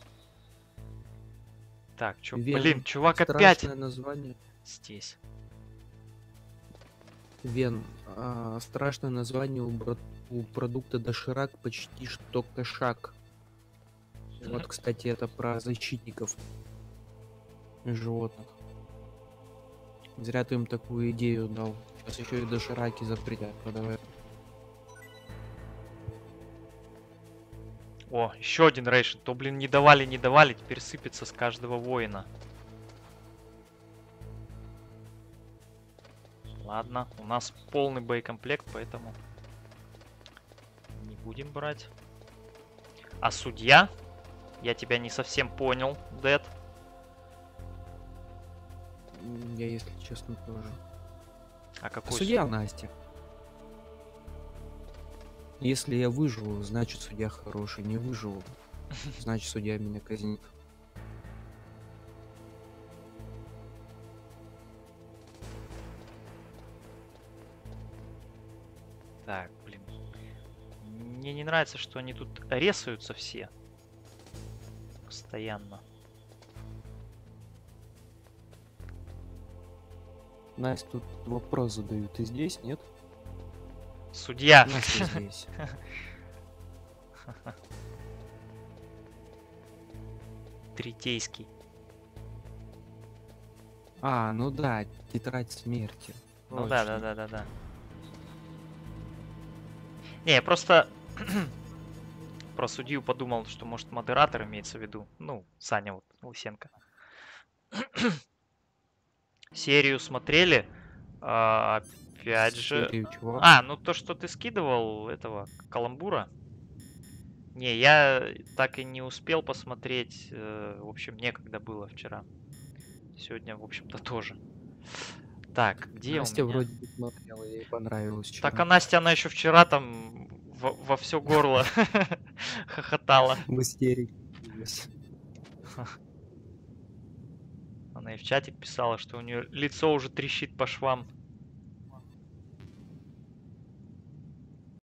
Так, чё, Вен, блин, чувак опять страшное название. здесь. Вен, а, страшное название у, бро- у продукта доширак почти что кошак. Вот, кстати, это про защитников животных. Зря ты им такую идею дал. Сейчас еще и дошираки запретят продавать. О, еще один рейшн. То, блин, не давали, не давали, теперь сыпется с каждого воина. Ладно, у нас полный боекомплект, поэтому не будем брать. А судья? Я тебя не совсем понял, Дэд. М, Я, если честно, тоже. А А какой судья суд- Настя. Если я выживу, значит судья хороший. Не выживу, значит судья меня казнит. Так, блин. Мне не нравится, что они тут ресаются все. Постоянно. Настя, тут вопрос задают. Ты здесь, нет? Судья. Настя здесь. Третейский. А, ну да, тетрадь смерти. Ну да, Точно. да, да, да, да. Не, я просто про судью подумал, что может модератор имеется в виду. Ну, Саня вот, Лысенко. Серию смотрели. А, опять же. Серию чего? А, ну то, что ты скидывал этого каламбура. Не, я так и не успел посмотреть. э, В общем, некогда было вчера. Сегодня, в общем-то, тоже. Так, где Настя у меня? вроде бы смотрела, ей понравилось. Так, вчера. а Настя, она еще вчера там во, во все горло хохотала. В истерике билась. Она и в чатик писала, что у нее лицо уже трещит по швам.